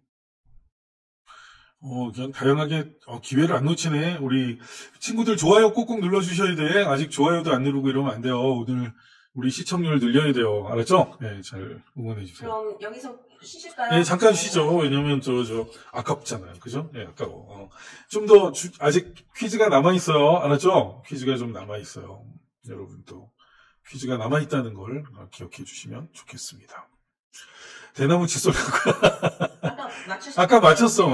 S1: 그냥 다양하게 기회를 안 놓치네. 우리 친구들 좋아요 꼭꼭 눌러주셔야 돼. 아직 좋아요도 안 누르고 이러면 안 돼요. 오늘 우리 시청률 늘려야 돼요. 알았죠? 네, 잘 응원해주세요.
S2: 그럼 여기서 쉬실까요?
S1: 네, 잠깐 쉬죠. 왜냐면 저 아깝잖아요. 그죠? 네, 아까워. 좀 더 아직 퀴즈가 남아있어요. 알았죠? 퀴즈가 좀 남아있어요. 여러분도 퀴즈가 남아있다는 걸 기억해 주시면 좋겠습니다. 대나무 칫솔 아까 맞췄어.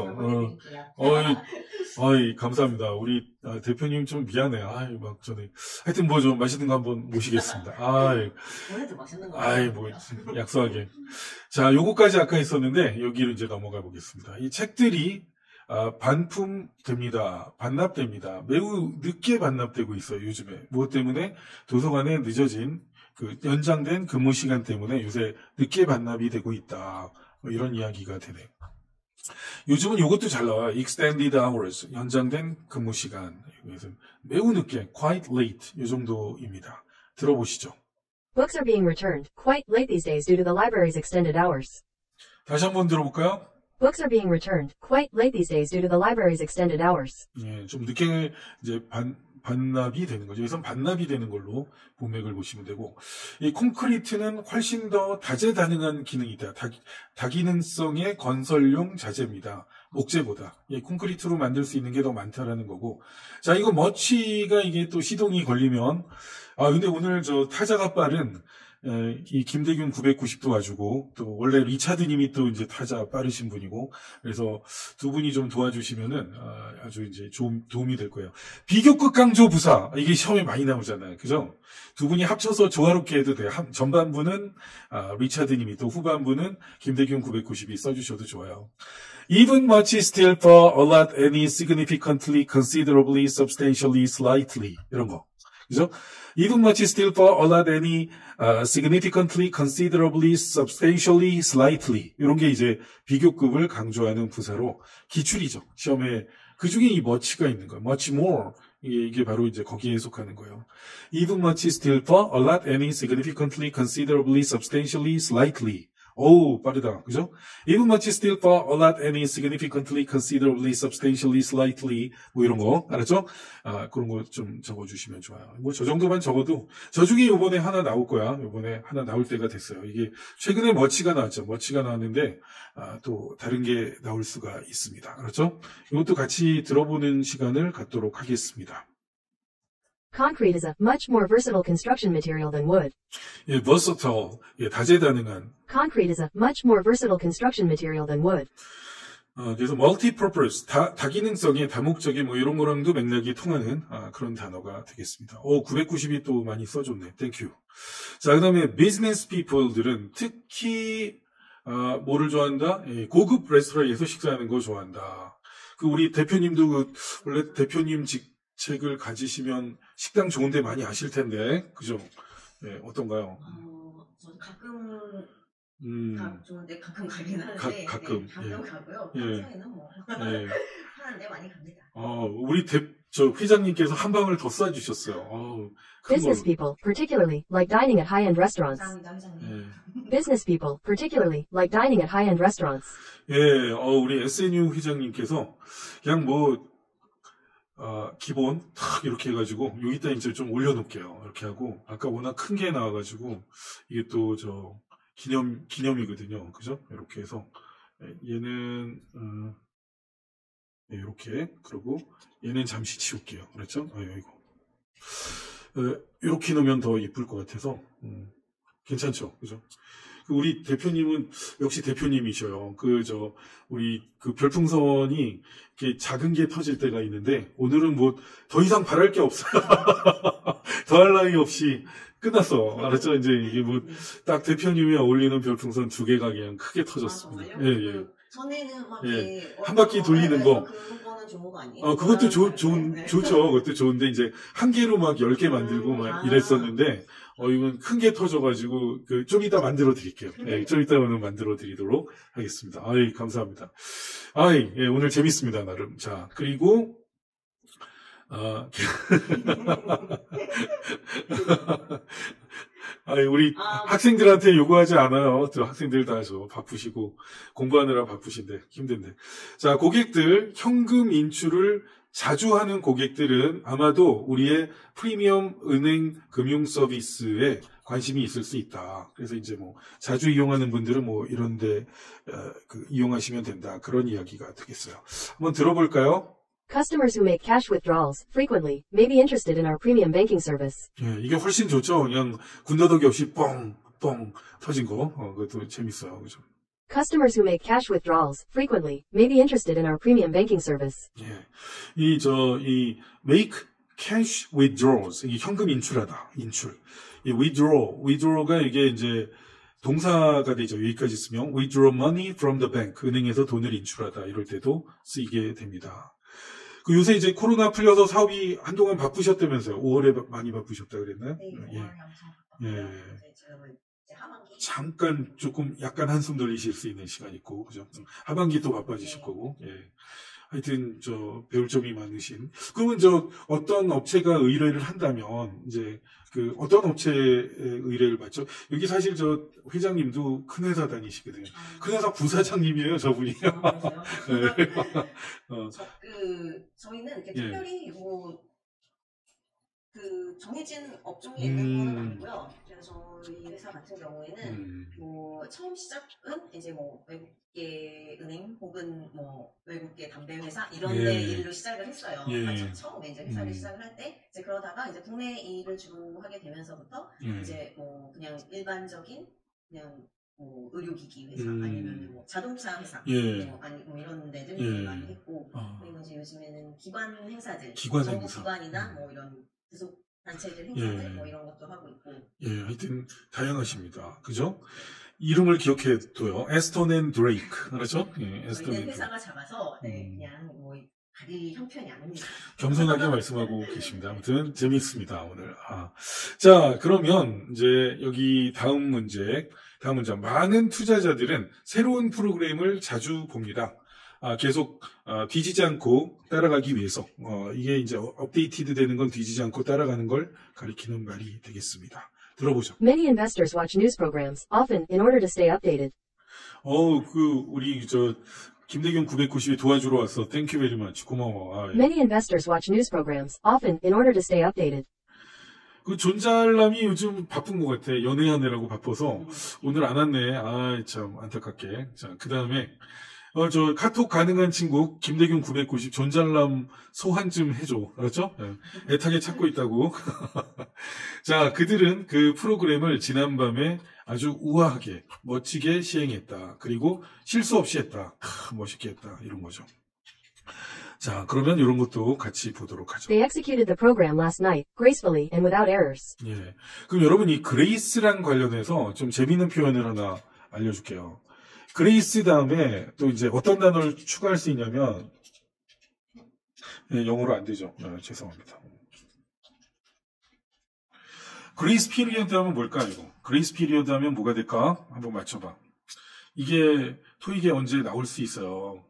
S1: 어이, 감사합니다. 우리 대표님 좀 미안해. 막 전에 하여튼 뭐 좀 맛있는 거 한번 모시겠습니다.
S2: 오늘도 맛있는 거.
S1: 뭐 약소하게. 자, 요거까지 아까 있었는데 여기로 이제 넘어가 보겠습니다. 이 책들이 반품됩니다. 반납됩니다. 매우 늦게 반납되고 있어요. 요즘에 무엇 때문에? 도서관에 늦어진 그 연장된 근무 시간 때문에 요새 늦게 반납이 되고 있다. 이런 이야기가 되네요. 요즘은 이것도 잘 나와요. extended hours, 연장된 근무 시간. 그래서 매우 늦게, quite late, 이 정도입니다. 들어보시죠.
S3: Books are being returned quite late these days due to the library's extended hours.
S1: 다시 한번 들어볼까요?
S3: Books are being returned quite late these days due to the library's extended hours.
S1: 예, 좀 늦게 이제 반납이 되는 거죠. 여기선 반납이 되는 걸로 문맥을 보시면 되고, 이 콘크리트는 훨씬 더 다재다능한 기능이 있다. 다기능성의 건설용 자재입니다. 목재보다. 콘크리트로 만들 수 있는 게 더 많다라는 거고. 자, 이거 머치가 이게 또 시동이 걸리면, 근데 오늘 저 타자가 빠른, 이 김대균 990도 와주고, 또 원래 리차드님이 또 이제 타자 빠르신 분이고, 그래서 두 분이 좀 도와주시면은 아주 이제 좀 도움이 될 거예요. 비교급 강조 부사, 이게 시험에 많이 나오잖아요, 그죠? 두 분이 합쳐서 조화롭게 해도 돼요. 전반부는 리차드님이, 또 후반부는 김대균 990이 써주셔도 좋아요. Even much still for a lot, any, significantly, considerably, substantially, slightly 이런 거, 그죠? Even much still for a lot, any, significantly, considerably, substantially, slightly 이런 게 이제 비교급을 강조하는 부사로 기출이죠. 시험에 그 중에 이 much가 있는 거예요. much more 이게 바로 이제 거기에 속하는 거예요. Even much still for a lot, any, significantly, considerably, substantially, slightly. 오우, 빠르다. 그죠? Even much still for a lot, any, significantly, considerably, substantially, slightly. 뭐 이런 거. 알았죠? 그런 거 좀 적어주시면 좋아요. 뭐 저 정도만 적어도, 저 중에 요번에 하나 나올 거야. 요번에 하나 나올 때가 됐어요. 이게 최근에 머치가 나왔죠. 머치가 나왔는데, 또 다른 게 나올 수가 있습니다. 알았죠? 이것도 같이 들어보는 시간을 갖도록 하겠습니다.
S3: Concrete is a much more versatile construction material than wood.
S1: 예, versatile. 예, 다재다능한.
S3: Concrete is a much more versatile construction material than wood.
S1: 그래서 multi-purpose, 다기능성의, 다목적의 뭐 이런 거랑도 맥락이 통하는 그런 단어가 되겠습니다. 990이 또 많이 써줬네. 땡큐. 자, 그 다음에 business people들은 특히 뭐를 좋아한다? 예, 고급 레스토랑에서 식사하는 거 좋아한다. 그 우리 대표님도 원래 대표님 직책을 가지시면 식당 좋은 데 많이 아실 텐데, 그죠? 예, 어떤가요?
S2: 저는 가끔 좋은데 가끔 가긴 하는데
S1: 가끔
S2: 가고요.
S1: 예.
S2: 평소에는 뭐
S1: 예.
S2: 하는데 많이 갑니다.
S1: 우리 저 회장님께서 한 방을 더 쏴주셨어요.
S3: Business people, particularly, like dining at high-end restaurants.
S2: 감사합니다, 회장님.
S1: 예.
S3: Business people, particularly, like dining at high-end restaurants.
S1: 예, 우리 SNU 회장님께서 그냥 뭐 기본 탁 이렇게 해가지고 여기다 이제 좀 올려놓을게요. 이렇게 하고 아까 워낙 큰 게 나와가지고 이게 또 저 기념이거든요. 그죠? 이렇게 해서 얘는 이렇게 그리고 얘는 잠시 치울게요. 그렇죠? 이거 이렇게 놓으면 더 이쁠 것 같아서 괜찮죠? 그죠? 우리 대표님은 역시 대표님이셔요. 우리 별풍선이 이렇게 작은 게 터질 때가 있는데 오늘은 뭐 더 이상 바랄 게 없어요. 더할 나위 없이 끝났어. 알았죠? 이제 이게 뭐 딱 대표님이 어울리는 별풍선 2개가 그냥 크게 터졌습니다.
S2: 예. 전에는 막
S1: 예.
S2: 이렇게
S1: 한 바퀴 돌리는 거.
S2: 그거는 좋은 거 아니에요?
S1: 그것도
S2: 네.
S1: 좋죠. 그것도 좋은데, 이제, 한 개로 막 10개 만들고 막 이랬었는데, 이건 큰 게 터져가지고, 좀 이따 만들어 드릴게요. 예, 좀 이따 오늘 만들어 드리도록 하겠습니다. 아이, 감사합니다. 아이, 예, 오늘 재밌습니다, 나름. 자, 그리고, 아니, 우리 학생들한테 요구하지 않아요. 저 학생들 다 바쁘시고, 공부하느라 바쁘신데, 힘든데. 자, 고객들, 현금 인출을 자주 하는 고객들은 아마도 우리의 프리미엄 은행 금융 서비스에 관심이 있을 수 있다. 그래서 이제 뭐, 자주 이용하는 분들은 뭐, 이런데, 이용하시면 된다. 그런 이야기가 되겠어요. 한번 들어볼까요?
S3: Customers who make cash withdrawals frequently may be interested in our premium banking service.
S1: 예, 이게 훨씬 좋죠. 그냥 군더더기 없이 뻥 터진 거. 그것도 재밌어요. 그죠?
S3: Customers who make cash withdrawals frequently may be interested in our premium banking service.
S1: 예. 이 make cash withdrawals. 이 현금 인출하다. 인출. 이 withdraw가 이게 이제 동사가 되죠. 여기까지 쓰면 withdraw money from the bank. 은행에서 돈을 인출하다. 이럴 때도 쓰이게 됩니다. 요새 이제 코로나 풀려서 사업이 한동안 바쁘셨다면서요. 5월에 많이 바쁘셨다 그랬나요?
S2: 네, 5월에 엄청 바빴고요.
S1: 예.
S2: 지금은 이제 하반기.
S1: 잠깐 약간 한숨 돌리실 수 있는 시간 있고, 그죠? 하반기 또 바빠지실 거고, 예. 하여튼, 배울 점이 많으신. 그러면 어떤 업체가 의뢰를 한다면, 이제, 어떤 업체의 의뢰를 받죠? 여기 사실 회장님도 큰 회사 다니시거든요. 큰 회사 부사장님이에요, 저분이.
S2: 네. 저희는 이렇게 특별히 정해진 업종이 있는 건 아니고요. 그래서 저희 회사 같은 경우에는 처음 시작은 이제 외국계 은행 혹은 외국계 담배 회사 이런 데 일로 시작을 했어요. 처음에 이제 회사를 시작을 할 때 이제 그러다가 이제 국내 일을 주로 하게 되면서부터 이제 그냥 일반적인 그냥 의료기기 회사 아니면 자동차 회사 아니 이런 데들 많이 했고 그리고 이제 요즘에는 기관 행사들 정부 기관이나 이런 부속 단체들 행사들 이런 것도 하고 있고
S1: 하여튼 다양하십니다. 그죠? 이름을 기억해둬요. 에스턴 앤 드레이크 그렇죠?
S2: 저희는 회사가 작아서 그냥 가릴 형편이 아닙니다.
S1: 겸손하게 말씀하고 계십니다. 아무튼 재밌습니다 오늘. 자 그러면 이제 여기 다음 문제. 많은 투자자들은 새로운 프로그램을 자주 봅니다. 계속 뒤지지 않고 따라가기 위해서 이게 이제 업데이티드 되는 건 뒤지지 않고 따라가는 걸 가리키는 말이 되겠습니다. 들어보죠.
S3: Many investors watch news programs, often in order to stay updated.
S1: 우리 김대경 990이 도와주러 왔어. Thank you very much. 고마워.
S3: Many investors watch news programs, often in order to stay updated.
S1: 존잘남이 요즘 바쁜 것 같아. 연애하느라고 바빠서 오늘 안 왔네. 참 안타깝게. 자, 그 다음에 카톡 가능한 친구 김대균 990 존잘남 소환 좀 해줘. 알았죠? 애타게 찾고 있다고. 자, 그들은 그 프로그램을 지난밤에 아주 우아하게 멋지게 시행했다. 그리고 실수 없이 했다. 멋있게 했다. 이런 거죠. 자, 그러면 이런 것도 같이 보도록 하죠.
S3: They executed the program last night, gracefully and without errors.
S1: 예. 그럼 여러분 이 그레이스랑 관련해서 좀 재미있는 표현을 하나 알려줄게요. 그레이스 다음에 또 이제 어떤 단어를 추가할 수 있냐면, 영어로 안 되죠. 죄송합니다. 그레이스 피리어드 하면 뭘까, 이거? 그레이스 피리어드 하면 뭐가 될까? 한번 맞춰봐. 이게 토익에 언제 나올 수 있어요.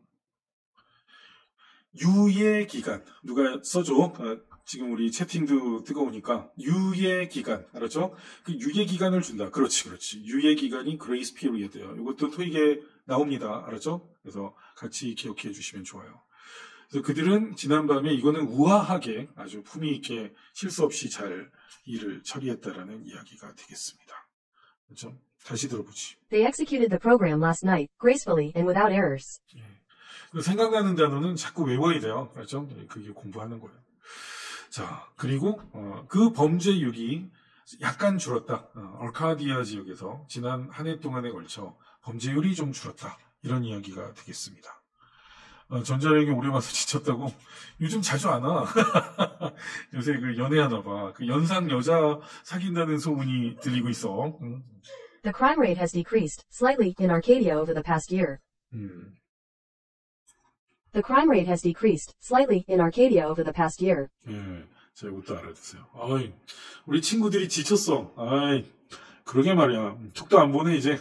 S1: 유예 기간. 누가 써줘? 지금 우리 채팅도 뜨거우니까. 유예 기간. 알았죠? 그 유예 기간을 준다. 그렇지. 유예 기간이 그레이스 피리어드예요. 이것도 토익에 나옵니다. 알았죠? 그래서 같이 기억해 주시면 좋아요. 그래서 그들은 지난밤에 이거는 우아하게 아주 품위 있게 실수 없이 잘 일을 처리했다라는 이야기가 되겠습니다. 그렇죠? 다시 들어보지.
S3: They executed the program last night, gracefully and without errors.
S1: 생각나는 단어는 자꾸 외워야 돼요. 그렇죠? 그게 공부하는 거예요. 자, 그리고 그 범죄율이 약간 줄었다. 얼카디아 지역에서 지난 한 해 동안에 걸쳐 범죄율이 좀 줄었다. 이런 이야기가 되겠습니다. 전자력이 오래 와서 지쳤다고? 요즘 자주 안 와. 요새 연애하나 봐. 연상 여자 사귄다는 소문이 들리고 있어.
S3: The crime rate has decreased slightly in Arcadia over the past year. The crime rate has decreased slightly in Arcadia over the past year.
S1: 예, 자, 이것도 알아두세요. 아이, 우리 친구들이 지쳤어. 아이, 그러게 말이야. 톡도 안 보내, 이제.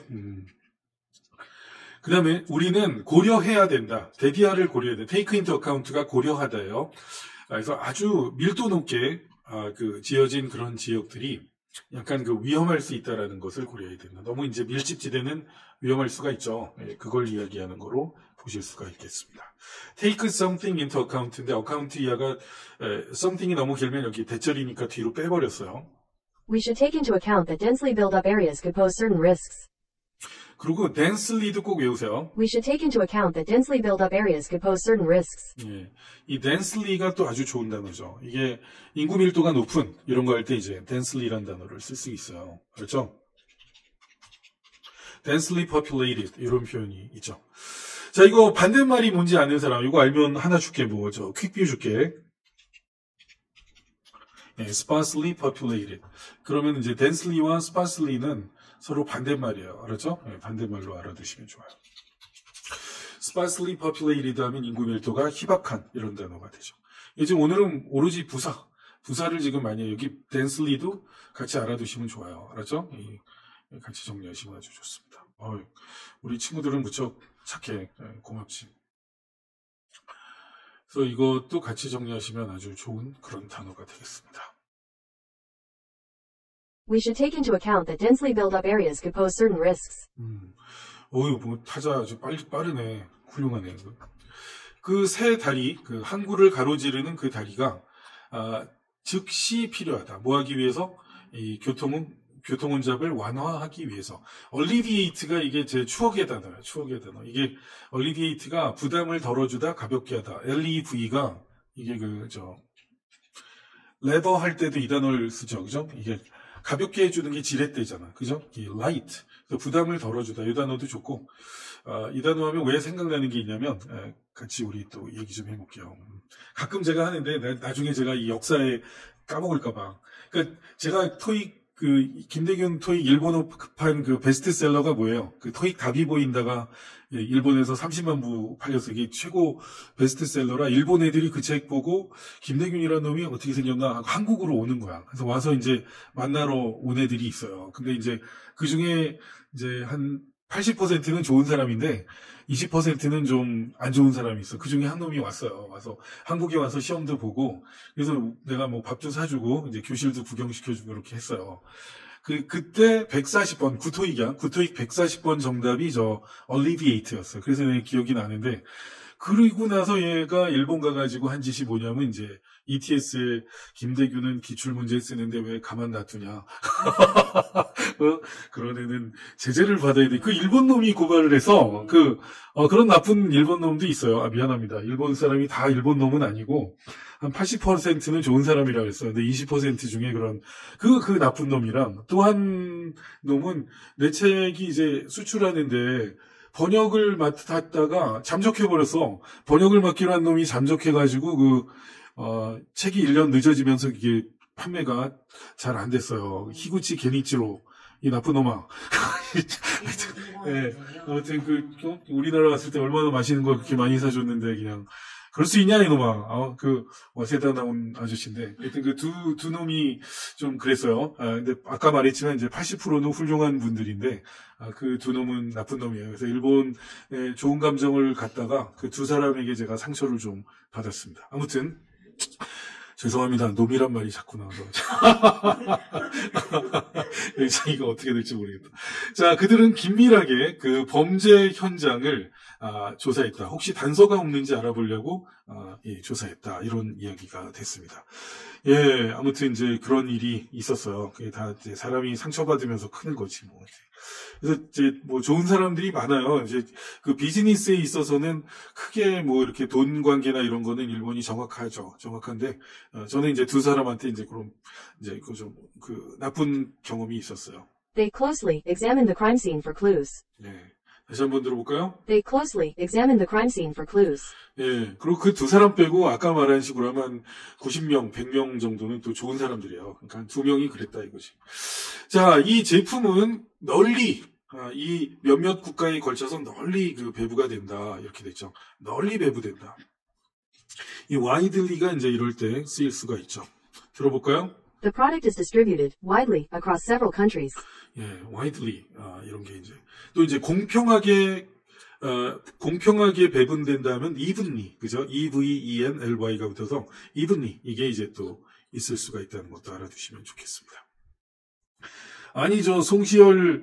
S1: 그 다음에 우리는 고려해야 된다. 대비하를 고려해야 돼. 테이크 인트 어카운트가 고려하다예요. 그래서 아주 밀도 높게 지어진 그런 지역들이 약간 위험할 수 있다라는 것을 고려해야 된다. 너무 이제 밀집지대는 위험할 수가 있죠. 예, 그걸 이야기하는 거로 보실 수가 있겠습니다. Take something into account인데 어카운트 이하가 something이 너무 길면 여기 대절이니까 뒤로 빼버렸어요.
S3: We should take into account that densely built up areas could pose certain risks.
S1: 그리고 densely도 꼭 외우세요.
S3: We should take into account that densely built up areas could pose certain risks.
S1: 예, 이 densely가 또 아주 좋은 단어죠. 이게 인구 밀도가 높은 이런 거 할 때 이제 denselly라는 단어를 쓸 수 있어요. 그렇죠? densely populated 이런 표현이 있죠. 자, 이거 반대말이 뭔지 아는 사람, 이거 알면 하나 줄게, 퀵뷰 줄게. 예, sparsely populated. 그러면 이제 denselly와 sparsely는 서로 반대말이에요. 알았죠? 예, 반대말로 알아두시면 좋아요. sparsely populated 하면 인구 밀도가 희박한 이런 단어가 되죠. 이제 오늘은 오로지 부사를 지금 많이 해요. 여기 denselly도 같이 알아두시면 좋아요. 알았죠? 같이 정리하시면 아주 좋습니다. 우리 친구들은 무척 착해. 고맙지. 그래서 이것도 같이 정리하시면 아주 좋은 그런 단어가 되겠습니다.
S3: We should take into account that densely built up areas could pose certain risks.
S1: 타자 아주 빠르네. 훌륭하네. 그 세 다리, 항구를 가로지르는 그 다리가, 즉시 필요하다. 뭐 하기 위해서? 이 교통혼잡을 완화하기 위해서. alleviate가 이게 제 추억의 단어예요. 추억의 단어. 이게 alleviate가 부담을 덜어주다, 가볍게 하다. LEV가 이게 레버 할 때도 이 단어를 쓰죠. 그죠? 이게 가볍게 해주는 게 지렛대잖아. 그죠? 이 light. 부담을 덜어주다. 이 단어도 좋고, 이 단어 하면 왜 생각나는 게 있냐면, 같이 우리 또 얘기 좀 해볼게요. 가끔 제가 하는데, 나중에 제가 이 역사에 까먹을까봐. 그러니까 제가 김대균 토익 일본어판 베스트셀러가 뭐예요? 토익 답이 보인다가 일본에서 30만 부 팔려서 이게 최고 베스트셀러라 일본 애들이 그 책 보고 김대균이라는 놈이 어떻게 생겼나 하고 한국으로 오는 거야. 그래서 와서 이제 만나러 온 애들이 있어요. 근데 이제 그 중에 이제 한 80%는 좋은 사람인데 20%는 좀 안 좋은 사람이 있어. 그 중에 한 놈이 왔어요. 와서 한국에 와서 시험도 보고 그래서 내가 밥도 사주고 이제 교실도 구경시켜주고 이렇게 했어요. 그때 140번 구토익 140번 정답이 alleviate였어요. 그래서 내 기억이 나는데 그리고 나서 얘가 일본 가가지고 한 짓이 뭐냐면 이제 ETS에 김대균은 기출문제 쓰는데 왜 가만 놔두냐. 그런 애는 제재를 받아야 돼. 그 일본 놈이 고발을 해서 그런 나쁜 일본 놈도 있어요. 미안합니다. 일본 사람이 다 일본 놈은 아니고 한 80%는 좋은 사람이라고 했어요. 근데 20% 중에 그 나쁜 놈이랑 또 한 놈은 내 책이 이제 수출하는데 번역을 맡았다가 잠적해버렸어. 번역을 맡기로 한 놈이 잠적해가지고 책이 1년 늦어지면서 이게 판매가 잘 안 됐어요. 히구치 게니치로. 이 나쁜 놈아. 네. 아무튼 우리나라 갔을 때 얼마나 맛있는 거 그렇게 많이 사줬는데 그냥 그럴 수 있냐 이놈아. 와세다 나온 아저씨인데 하여튼 두 놈이 좀 그랬어요. 근데 아까 말했지만 이제 80%는 훌륭한 분들인데 그 두 놈은 나쁜 놈이에요. 그래서 일본에 좋은 감정을 갖다가 그 두 사람에게 제가 상처를 좀 받았습니다. 아무튼 죄송합니다. 놈이란 말이 자꾸 나와서. 이거 어떻게 될지 모르겠다. 자, 그들은 긴밀하게 그 범죄 현장을 조사했다. 혹시 단서가 없는지 알아보려고 조사했다. 이런 이야기가 됐습니다. 예, 아무튼 이제 그런 일이 있었어요. 그게 다 이제 사람이 상처받으면서 크는 거지 뭐. 그래서 이제 좋은 사람들이 많아요. 이제 그 비즈니스에 있어서는 크게 이렇게 돈 관계나 이런 거는 일본이 정확하죠. 정확한데 저는 이제 두 사람한테 이제 그럼 이제 나쁜 경험이 있었어요.
S3: They closely examined the crime scene for clues.
S1: 네. 다시 한번 들어볼까요?
S3: They closely examined the crime scene for clues.
S1: 예. 그리고 그 두 사람 빼고 아까 말한 식으로 하면 90명, 100명 정도는 또 좋은 사람들이에요. 그러니까 한 2명이 그랬다 이거지. 자, 이 제품은 널리 이 몇몇 국가에 걸쳐서 널리 그 배부가 된다. 이렇게 됐죠. 널리 배부된다. 이 widely가 이제 이럴 때 쓰일 수가 있죠. 들어볼까요?
S3: The product is distributed widely across several countries.
S1: 예, widely. 이런 게 이제. 또 이제 공평하게 배분된다면 evenly. 그죠? evenly가 붙어서 evenly. 이게 이제 또 있을 수가 있다는 것도 알아두시면 좋겠습니다. 아니, 송시열,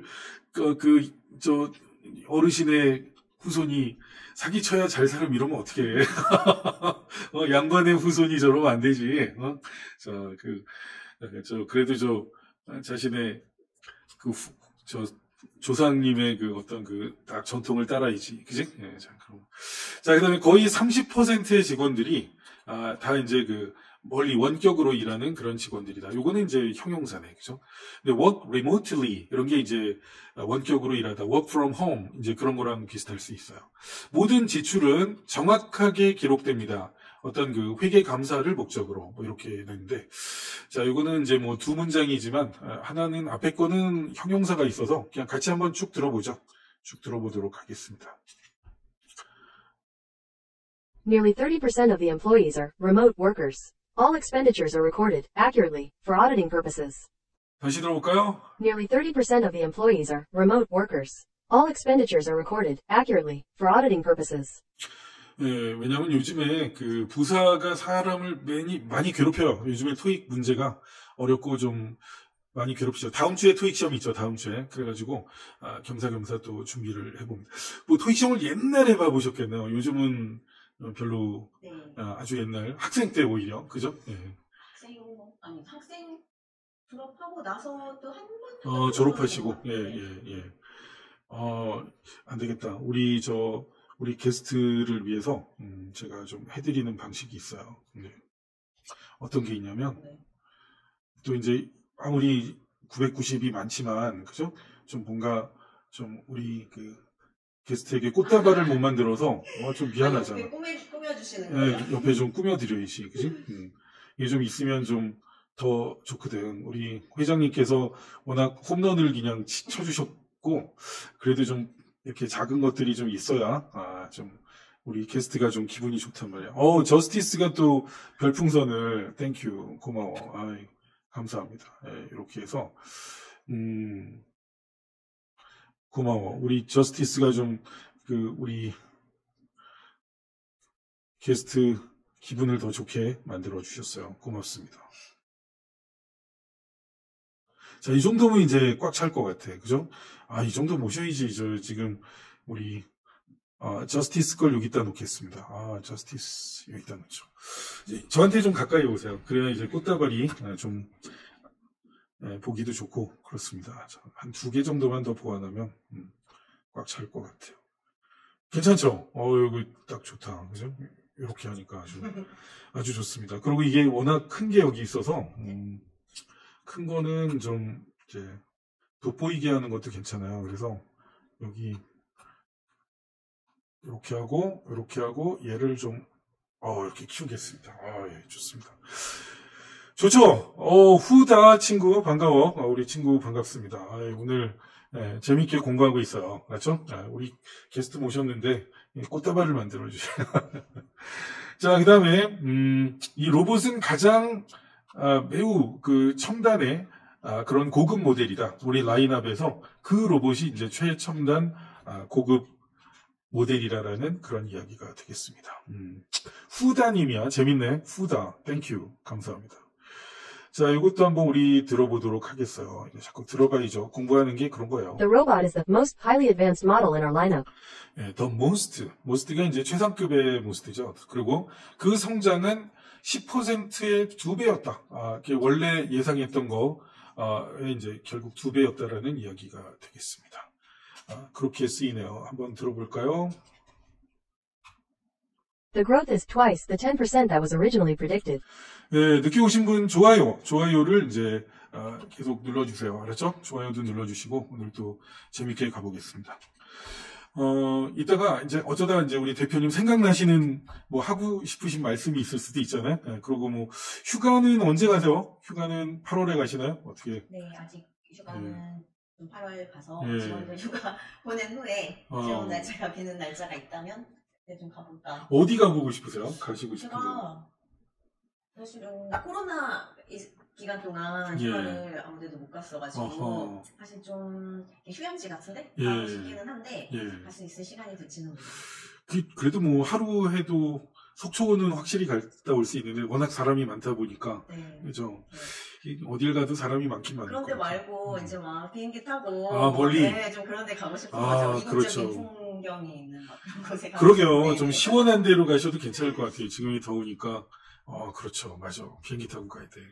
S1: 어르신의 후손이 사기쳐야 잘 살음 이러면 어떡해. 양반의 후손이 저러면 안 되지. 그래도 자신의 조상님의 딱 전통을 따라야지. 그지? 예, 자, 그 다음에 거의 30%의 직원들이, 다 이제 멀리 원격으로 일하는 그런 직원들이다. 요거는 이제 형용사네. 그죠? 근데 work remotely 이런 게 이제 원격으로 일하다. work from home 이제 그런 거랑 비슷할 수 있어요. 모든 지출은 정확하게 기록됩니다. 어떤 회계 감사를 목적으로 이렇게 되는데, 자, 요거는 이제 두 문장이지만 하나는 앞에 거는 형용사가 있어서 그냥 같이 한번 쭉 들어보죠. 쭉 들어보도록 하겠습니다.
S3: Nearly 30% of the employees are remote workers. All expenditures are recorded accurately for auditing purposes.
S1: 다시 들어볼까요?
S3: Nearly 30% of the employees are remote workers. All expenditures are recorded accurately for auditing purposes.
S1: 예, 왜냐면 요즘에 부사가 사람을 많이 괴롭혀요. 요즘에 토익 문제가 어렵고 좀 많이 괴롭히죠. 다음 주에 토익 시험이 있죠. 다음 주에. 그래가지고 겸사겸사 또 준비를 해봅니다. 토익 시험을 옛날에 봐보셨겠네요. 요즘은 별로
S2: 네.
S1: 아주 옛날 학생 때 오히려 그죠? 예.
S2: 학생 졸업하고 나서도 한 번
S1: 졸업하시고 예. 안 되겠다. 우리 게스트를 위해서 제가 좀 해드리는 방식이 있어요. 네. 어떤 게 있냐면 또 이제 아무리 990이 많지만 그죠? 좀 뭔가 좀 우리 게스트에게 꽃다발을 못 만들어서 좀 미안하잖아.
S2: 옆에 꾸며주시는 거예요?
S1: 네, 옆에 좀 꾸며드려야지, 그지? 이게 좀 있으면 좀 더 좋거든. 우리 회장님께서 워낙 홈런을 그냥 쳐주셨고, 그래도 좀 이렇게 작은 것들이 좀 있어야, 좀 우리 게스트가 좀 기분이 좋단 말이야. 저스티스가 또 별풍선을, 땡큐, 고마워. 감사합니다. 이렇게 해서, 고마워. 우리 저스티스가 좀, 우리 게스트 기분을 더 좋게 만들어 주셨어요. 고맙습니다. 자, 이 정도면 이제 꽉 찰 것 같아. 그죠? 이 정도 모셔야지. 지금, 우리, 저스티스 걸 여기다 놓겠습니다. 저스티스 여기다 놓죠. 저한테 좀 가까이 오세요. 그래야 이제 꽃다발이 좀, 보기도 좋고, 그렇습니다. 한 2개 정도만 더 보완하면, 꽉 찰 것 같아요. 괜찮죠? 여기 딱 좋다. 그죠? 이렇게 하니까 아주 좋습니다. 그리고 이게 워낙 큰 게 여기 있어서, 큰 거는 좀, 이제, 돋보이게 하는 것도 괜찮아요. 그래서, 여기, 이렇게 하고, 얘를 좀, 이렇게 키우겠습니다. 예, 좋습니다. 좋죠? 후다 친구, 반가워. 우리 친구 반갑습니다. 오늘, 재밌게 공부하고 있어요. 맞죠? 우리 게스트 모셨는데, 꽃다발을 만들어주세요. 자, 그 다음에, 이 로봇은 가장, 매우 첨단의, 그런 고급 모델이다. 우리 라인업에서 그 로봇이 이제 최첨단, 고급 모델이라는 그런 이야기가 되겠습니다. 후다님이야. 재밌네. 후다. 땡큐. 감사합니다. 자, 이것도 한번 우리 들어보도록 하겠어요. 자꾸 들어가야죠. 공부하는 게 그런 거예요.
S3: The robot is the most highly advanced model in our lineup.
S1: 예, the most. most가 이제 최상급의 most죠. 그리고 그 성장은 10%의 2배였다. 원래 예상했던 거에 이제 결국 2배였다라는 이야기가 되겠습니다. 그렇게 쓰이네요. 한번 들어볼까요?
S3: The growth is twice the 10% that was originally predicted.
S1: 네, 늦게 오신 분 좋아요를 이제 계속 눌러주세요. 알았죠? 좋아요도 눌러주시고 오늘 또 재밌게 가보겠습니다. 이따가 이제 어쩌다 이제 우리 대표님 생각나시는 뭐 하고 싶으신 말씀이 있을 수도 있잖아요. 그리고 뭐 휴가는 언제 가세요? 휴가는 8월에 가시나요? 어떻게?
S2: 네, 아직 휴가는 좀 8월 가서
S1: 예.
S2: 직원들 휴가 보낸 후에 새로운 날짜가 비는 날짜가 있다면 그때 좀 가볼까.
S1: 어디 가보고 싶으세요? 가시고 싶은데.
S2: 제가 사실은 코로나 기간 동안 휴가를 아무데도 못 갔어가지고 사실 좀 휴양지 같은데 가고 싶기는 한데 갈 수 있을 시간이 될지는 모르겠어요.
S1: 그래도 뭐 하루 해도 속초는 확실히 갔다 올 수 있는데 워낙 사람이 많다 보니까 그죠. 어딜 가도 사람이 많긴 많을 것
S2: 그런데
S1: 같아요.
S2: 말고 이제 막 비행기 타고
S1: 멀리
S2: 좀 그런 데 가고 싶은 거죠. 이국적인
S1: 그렇죠.
S2: 풍경이 있는 막 그런 곳에 가고
S1: 그러게요. 좀 시원한 데로 가셔도 괜찮을 것 같아요. 지금이 더우니까. 그렇죠. 맞아. 비행기 타고 가야 돼.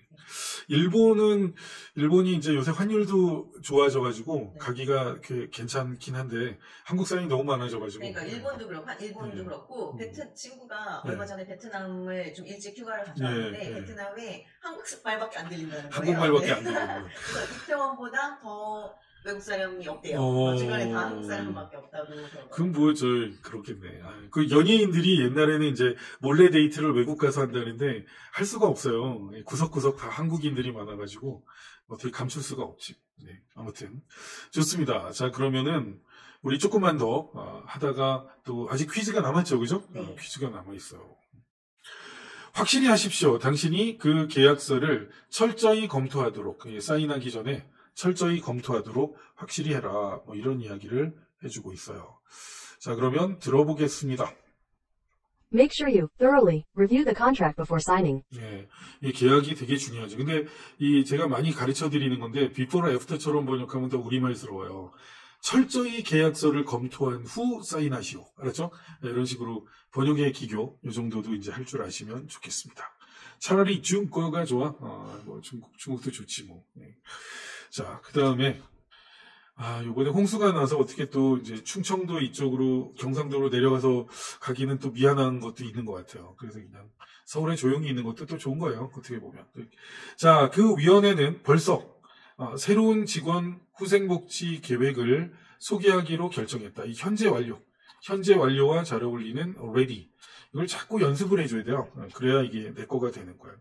S1: 일본이 이제 요새 환율도 좋아져가지고 가기가 괜찮긴 한데 한국 사람이 너무 많아져가지고.
S2: 그러니까 일본도 그렇고 친구가 얼마 전에 베트남을 좀 일찍 휴가를 갔다 왔는데 베트남에 한국말밖에 안 들린다는 거예요.
S1: 한국말밖에 안 들리는
S2: 그래서 이태원보다 더 외국 사람이 없대요. 주변에 다 한국 사람밖에 없다고.
S1: 그럼 그렇겠네. 그 연예인들이 옛날에는 이제 몰래 데이트를 외국 가서 한다는데 할 수가 없어요. 구석구석 다 한국인들이 많아가지고 어떻게 감출 수가 없지. 네, 아무튼 좋습니다. 자, 그러면은 우리 조금만 더 하다가 또 아직 퀴즈가 남았죠, 그죠?
S2: 네.
S1: 퀴즈가 남아있어요. 확실히 하십시오. 당신이 그 계약서를 철저히 검토하도록 사인하기 전에 철저히 검토하도록 확실히 해라. 뭐 이런 이야기를 해주고 있어요. 자, 그러면 들어보겠습니다.
S3: Make sure you thoroughly review the contract before signing.
S1: 예, 이 계약이 되게 중요하죠. 근데 제가 많이 가르쳐 드리는 건데 before after처럼 번역하면 더 우리말스러워요. 철저히 계약서를 검토한 후 사인하시오. 알았죠? 네, 이런 식으로 번역의 기교 이 정도도 이제 할 줄 아시면 좋겠습니다. 차라리 중국어가 좋아. 뭐 중국도 좋지 뭐. 네. 자, 그 다음에, 요번에 홍수가 나서 어떻게 또 이제 충청도 이쪽으로 경상도로 내려가서 가기는 또 미안한 것도 있는 것 같아요. 그래서 그냥 서울에 조용히 있는 것도 또 좋은 거예요. 어떻게 보면. 자, 그 위원회는 벌써 새로운 직원 후생복지 계획을 소개하기로 결정했다. 이 현재 완료와 잘 어울리는 ready. 이걸 자꾸 연습을 해줘야 돼요. 그래야 이게 내 거가 되는 거예요.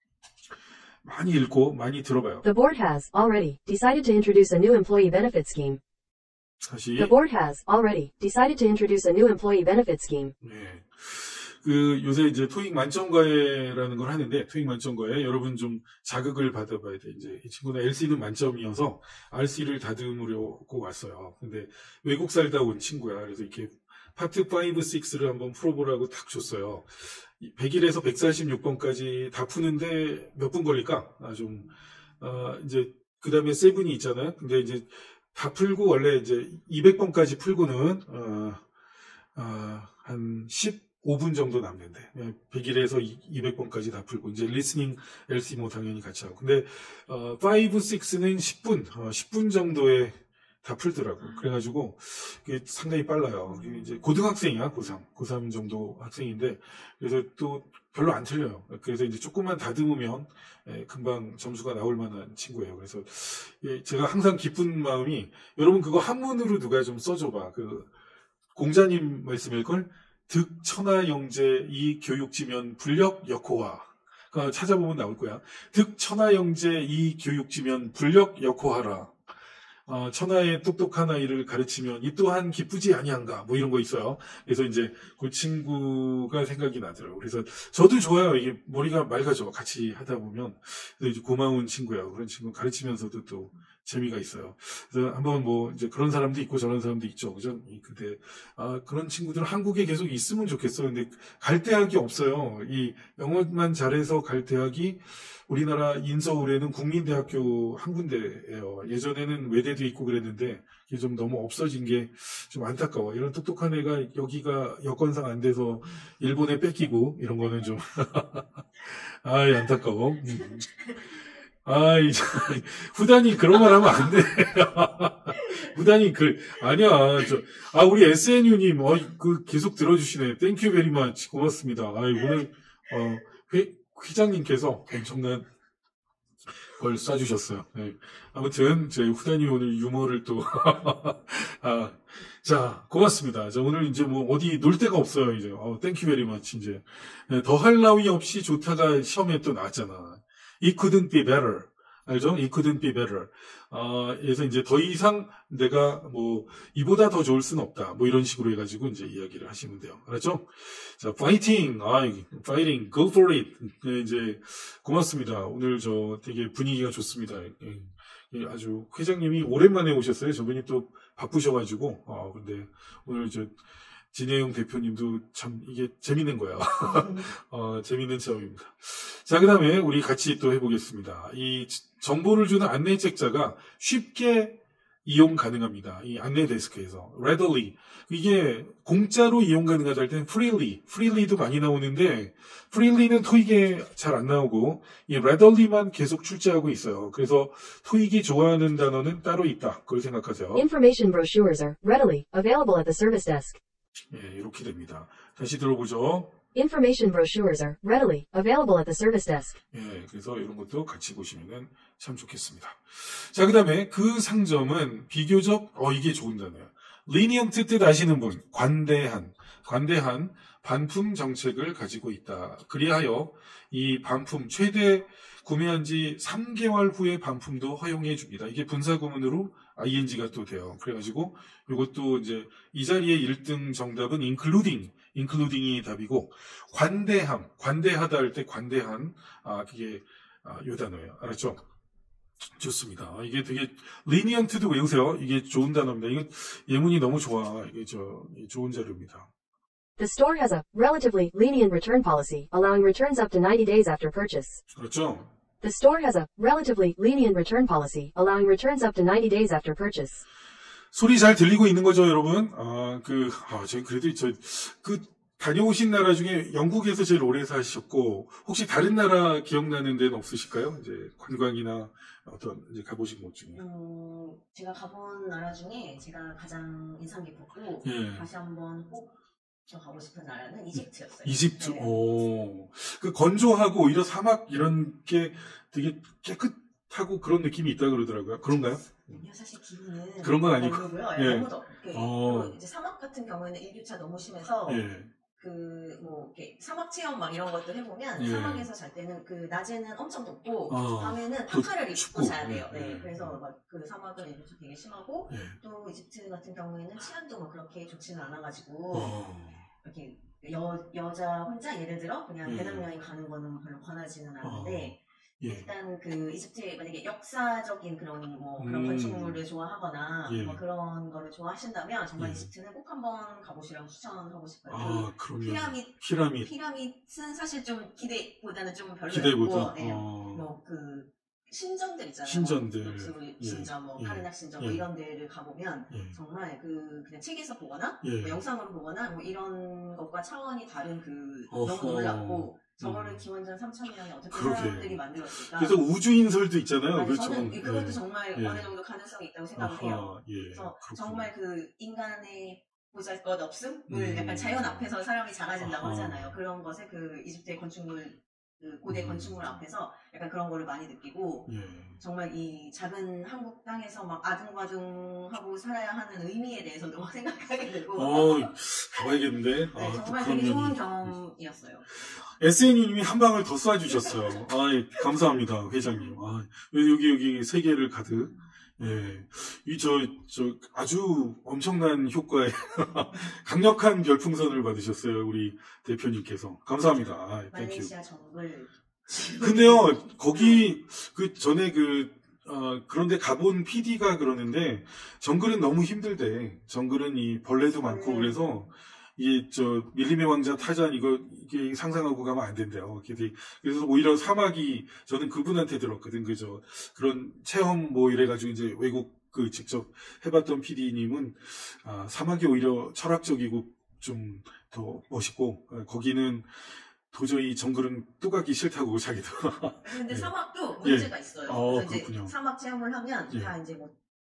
S1: 많이 읽고 많이 들어봐요.
S3: The board has already decided to introduce a new employee benefit scheme.
S1: 다시.
S3: The board has already decided to introduce a new employee benefit scheme.
S1: 네. 요새 이제 토익 만점과외라는 걸 하는데, 토익 만점과외 여러분 좀 자극을 받아봐야 돼. 이제 이 친구는 LC는 만점이어서 RC를 다듬으려고 왔어요. 근데 외국 살다 온 친구야. 그래서 이렇게 파트 5, 6를 한번 풀어보라고 탁 줬어요. 101에서 146번까지 다 푸는데 몇 분 걸릴까? 이제, 그 다음에 7이 있잖아요. 근데 이제 다 풀고 원래 이제 200번까지 풀고는, 한 15분 정도 남는데, 101에서 200번까지 다 풀고, 이제 리스닝, LC 뭐 당연히 같이 하고. 근데, 5, 6는 10분 정도에 다 풀더라고. 그래가지고, 그게 상당히 빨라요. 이제 고등학생이야, 고3 정도 학생인데, 그래서 또 별로 안 틀려요. 그래서 이제 조금만 다듬으면, 금방 점수가 나올 만한 친구예요. 그래서, 제가 항상 기쁜 마음이, 여러분 그거 한문으로 누가 좀 써줘봐. 공자님 말씀일걸? 득천하영제 이 교육지면 불력 역호화. 찾아보면 나올 거야. 득천하영제 이 교육지면 불력 역호하라. 천하의 똑똑한 아이를 가르치면 이 또한 기쁘지 아니한가 뭐 이런 거 있어요. 그래서 이제 그 친구가 생각이 나더라고요. 그래서 저도 좋아요. 이게 머리가 맑아져. 같이 하다 보면. 그래서 이제 고마운 친구예요. 그런 친구 가르치면서도 또 재미가 있어요. 그래서 한번 뭐 이제 그런 사람도 있고 저런 사람도 있죠. 그죠? 근데 그런 친구들은 한국에 계속 있으면 좋겠어. 근데 갈 대학이 없어요. 이 영어만 잘해서 갈 대학이 우리나라 인서울에는 국민대학교 한 군데예요. 예전에는 외대도 있고 그랬는데 이게 좀 너무 없어진 게 좀 안타까워. 이런 똑똑한 애가 여기가 여건상 안 돼서 일본에 뺏기고 이런 거는 좀 안타까워. 후단이 그런 말 하면 안 돼. 후단이 아니야. 우리 SNU님, 계속 들어주시네. 땡큐 베리 마치 고맙습니다. 오늘, 회장님께서 엄청난 걸 쏴주셨어요. 네. 아무튼, 저희 후단이 오늘 유머를 또, 자, 고맙습니다. 자, 오늘 이제 뭐, 어디 놀 데가 없어요, 이제. 땡큐 베리 마치, 이제. 네, 더할 나위 없이 좋다가 시험에 또 나왔잖아. It couldn't be better. 알죠? It couldn't be better. 그래서 이제 더 이상 내가 뭐 이보다 더 좋을 수는 없다. 뭐 이런 식으로 해가지고 이제 이야기를 하시면 돼요. 알았죠? 자, fighting, fighting, go for it. 이제 고맙습니다. 오늘 저 되게 분위기가 좋습니다. 아주 회장님이 오랜만에 오셨어요. 저분이 또 바쁘셔가지고 근데 오늘 진혜영 대표님도 참 이게 재밌는 거야. 재밌는 체험입니다. 자, 그 다음에 우리 같이 또 해보겠습니다. 이 정보를 주는 안내책자가 쉽게 이용 가능합니다. 이 안내 데스크에서. readily. 이게 공짜로 이용 가능하다 할 때는 freely도 많이 나오는데, freely는 토익에 잘 안 나오고, 이 readilly만 계속 출제하고 있어요. 그래서 토익이 좋아하는 단어는 따로 있다. 그걸 생각하세요.
S3: Information brochures are readily available at the service desk.
S1: 예, 이렇게 됩니다. 다시 들어보죠.
S3: Information brochures are readily available at the service desk.
S1: 예, 그래서 이런 것도 같이 보시면 참 좋겠습니다. 자, 그 다음에 그 상점은 비교적, 이게 좋은 단어예요. lenient 뜻 아시는 분, 관대한 반품 정책을 가지고 있다. 그리하여 이 반품, 최대 구매한 지 3개월 후에 반품도 허용해 줍니다. 이게 분사구문으로 ing가 또 돼요. 그래가지고 이것도 이제 이 자리의 1등 정답은 including이 답이고, 관대하다 할 때 관대한, 그게 요 단어예요. 알았죠? 좋습니다. 이게 되게 lenient도 외우세요. 이게 좋은 단어입니다. 이거 예문이 너무 좋아. 이게 좋은 자료입니다.
S3: The store has a relatively lenient return policy, allowing returns up to 90 days after purchase.
S1: 그렇죠?
S3: The store has a relatively lenient return policy, allowing returns up to 90 days after purchase.
S1: 소리 잘 들리고 있는 거죠, 여러분? 제가 그래도 다녀오신 나라 중에 영국에서 제일 오래 사셨고, 혹시 다른 나라 기억나는 데는 없으실까요? 이제 관광이나 어떤 이제 가보신 곳 중에.
S2: 제가 가본 나라 중에 제가 가장 인상 깊었고,
S1: 예.
S2: 다시 한번 꼭 저 가고 싶은 나라는 이집트였어요.
S1: 이집트,
S2: 네.
S1: 그 건조하고 오히려 사막 이런 게 되게 깨끗하고 그런 느낌이 있다 그러더라고요. 그런가요?
S2: 아니요, 사실 기분은
S1: 그런 건 아니고.
S2: 별로고요.
S1: 예.
S2: 너무 덥게. 그리고 이제 사막 같은 경우에는 일교차 너무 심해서
S1: 예.
S2: 이렇게 사막 체험 막 이런 것도 해보면
S1: 예.
S2: 사막에서 잘 때는 낮에는 엄청 덥고 밤에는
S1: 또
S2: 파카를 입고
S1: 춥고.
S2: 자야 돼요. 네.
S1: 예.
S2: 그래서 그 사막은 일교차 되게 심하고
S1: 예.
S2: 또 이집트 같은 경우에는 치안도 뭐 그렇게 좋지는 않아가지고 이렇게 여자 혼자 예를 들어 그냥 배낭여행 가는 거는 별로 권하지는 않는데
S1: 예.
S2: 일단 이집트에 만약에 역사적인 그런 건축물을 좋아하거나 뭐 그런 거를 좋아하신다면 정말 이집트는 꼭 한번 가보시라고 추천하고 싶어요.
S1: 그럼요.
S2: 피라밋은 사실 좀 기대보다는 좀 별로였고,
S1: 기대보다.
S2: 신전들 있잖아요.
S1: 신전들.
S2: 신전, 카르낙 신전, 이런 데를 가보면 정말 그냥 책에서 보거나 뭐 영상으로 보거나 뭐 이런 것과 차원이 다른 너무 놀랍고 저거를 기원전 3,000년에 어떻게 사람들이 만들었을까?
S1: 그래서 우주인설도 있잖아요.
S2: 아니,
S1: 그렇죠.
S2: 저는 그것도 정말 어느 정도 가능성이 있다고 생각을 해요. 그래서
S1: 그렇구나.
S2: 정말 인간의 보잘것없음을 약간 자연 앞에서 사람이 작아진다고 하잖아요. 그런 것에 이집트의 건축물, 고대 건축물 앞에서 약간 그런 거를 많이 느끼고 정말 이 작은 한국 땅에서 막 아둥바둥하고 살아야 하는 의미에 대해서도 생각하게 되고
S1: 가봐야겠는데.
S2: 정말 되게 좋은 경험이었어요.
S1: SN님이 한 방을 더 쏴주셨어요. 감사합니다, 회장님. 여기 세 개를 가득. 예. 아주 엄청난 효과의 강력한 별풍선을 받으셨어요, 우리 대표님께서. 감사합니다.
S2: 말레이시아 정글.
S1: 근데요, 거기, 전에 그런데 가본 PD가 그러는데, 정글은 너무 힘들대. 정글은 이 벌레도 많고, 그래서, 밀림의 왕자 타잔 이게 상상하고 가면 안 된대요. 그래서 오히려 사막이 저는 그분한테 들었거든. 그런 체험 이래가지고 이제 외국 직접 해봤던 PD님은 사막이 오히려 철학적이고 좀 더 멋있고 거기는 도저히 정글은 또 가기 싫다고 자기도.
S2: 근데 사막도 문제가 있어요. 그래서
S1: 그렇군요.
S2: 이제 사막 체험을 하면 다 이제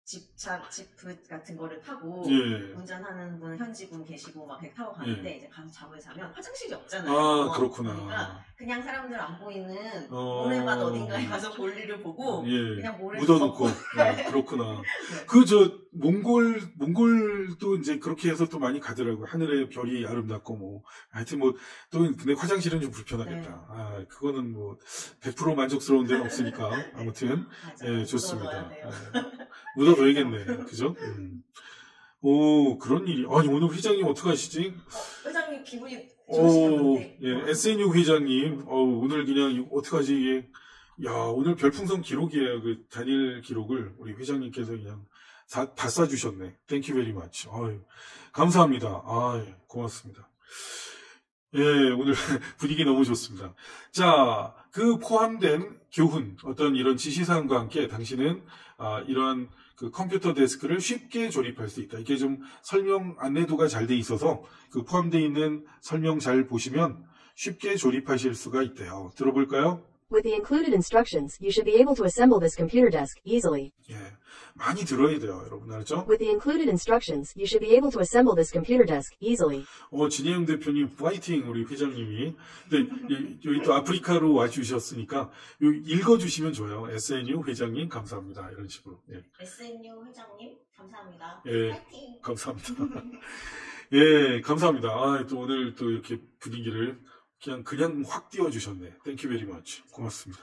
S2: 집붓 같은 거를 타고
S1: 예.
S2: 운전하는 분 현지 분 계시고 막 타고 가는데 이제 가서 잠을 자면 화장실이 없잖아요.
S1: 아, 그렇구나.
S2: 그러니까 그냥 사람들 안 보이는 모래밭 어딘가에 가서 볼일을 보고 그냥 모래를
S1: 묻어놓고 그렇구나. 네. 몽골도 이제 그렇게 해서 또 많이 가더라고요. 하늘에 별이 아름답고 뭐 하여튼 뭐 또 근데 화장실은 좀 불편하겠다. 네. 아, 그거는 뭐 100% 만족스러운 데는 없으니까 아무튼 예, 좋습니다. 묻어둬야겠네. 그죠? 오, 그런 일이. 아니, 오늘 회장님 어떡하시지?
S2: 회장님 기분이 좋으시던데.
S1: 예, SNU 회장님, 오늘 그냥 어떡하지, 이게. 야, 오늘 별풍선 기록이에요. 그 단일 기록을 우리 회장님께서 그냥 다 쏴주셨네. Thank you very much. 아유, 감사합니다. 아유, 고맙습니다. 예, 오늘 분위기 너무 좋습니다. 자, 그 포함된 교훈, 어떤 이런 지시사항과 함께 당신은 이러한 그 컴퓨터 데스크를 쉽게 조립할 수 있다. 이게 좀 설명 안내도가 잘 돼 있어서 그 포함되어 있는 설명 잘 보시면 쉽게 조립하실 수가 있대요. 들어볼까요?
S3: With the included instructions, you should be able to assemble this computer desk easily.
S1: 예, 많이 들어야 돼요, 여러분 알죠?
S3: With the included instructions, you should be able to assemble this computer desk easily.
S1: 진혜영 대표님, 파이팅, 우리 회장님이. 근데 여기 또 아프리카로 와주셨으니까 읽어주시면 좋아요. SNU 회장님, 감사합니다. 이런 식으로. 예.
S2: SNU 회장님, 감사합니다.
S1: 예,
S2: 파이팅!
S1: 감사합니다. 예, 감사합니다. 또 오늘 또 이렇게 분위기를 그냥 확 띄워주셨네. Thank you very much. 고맙습니다.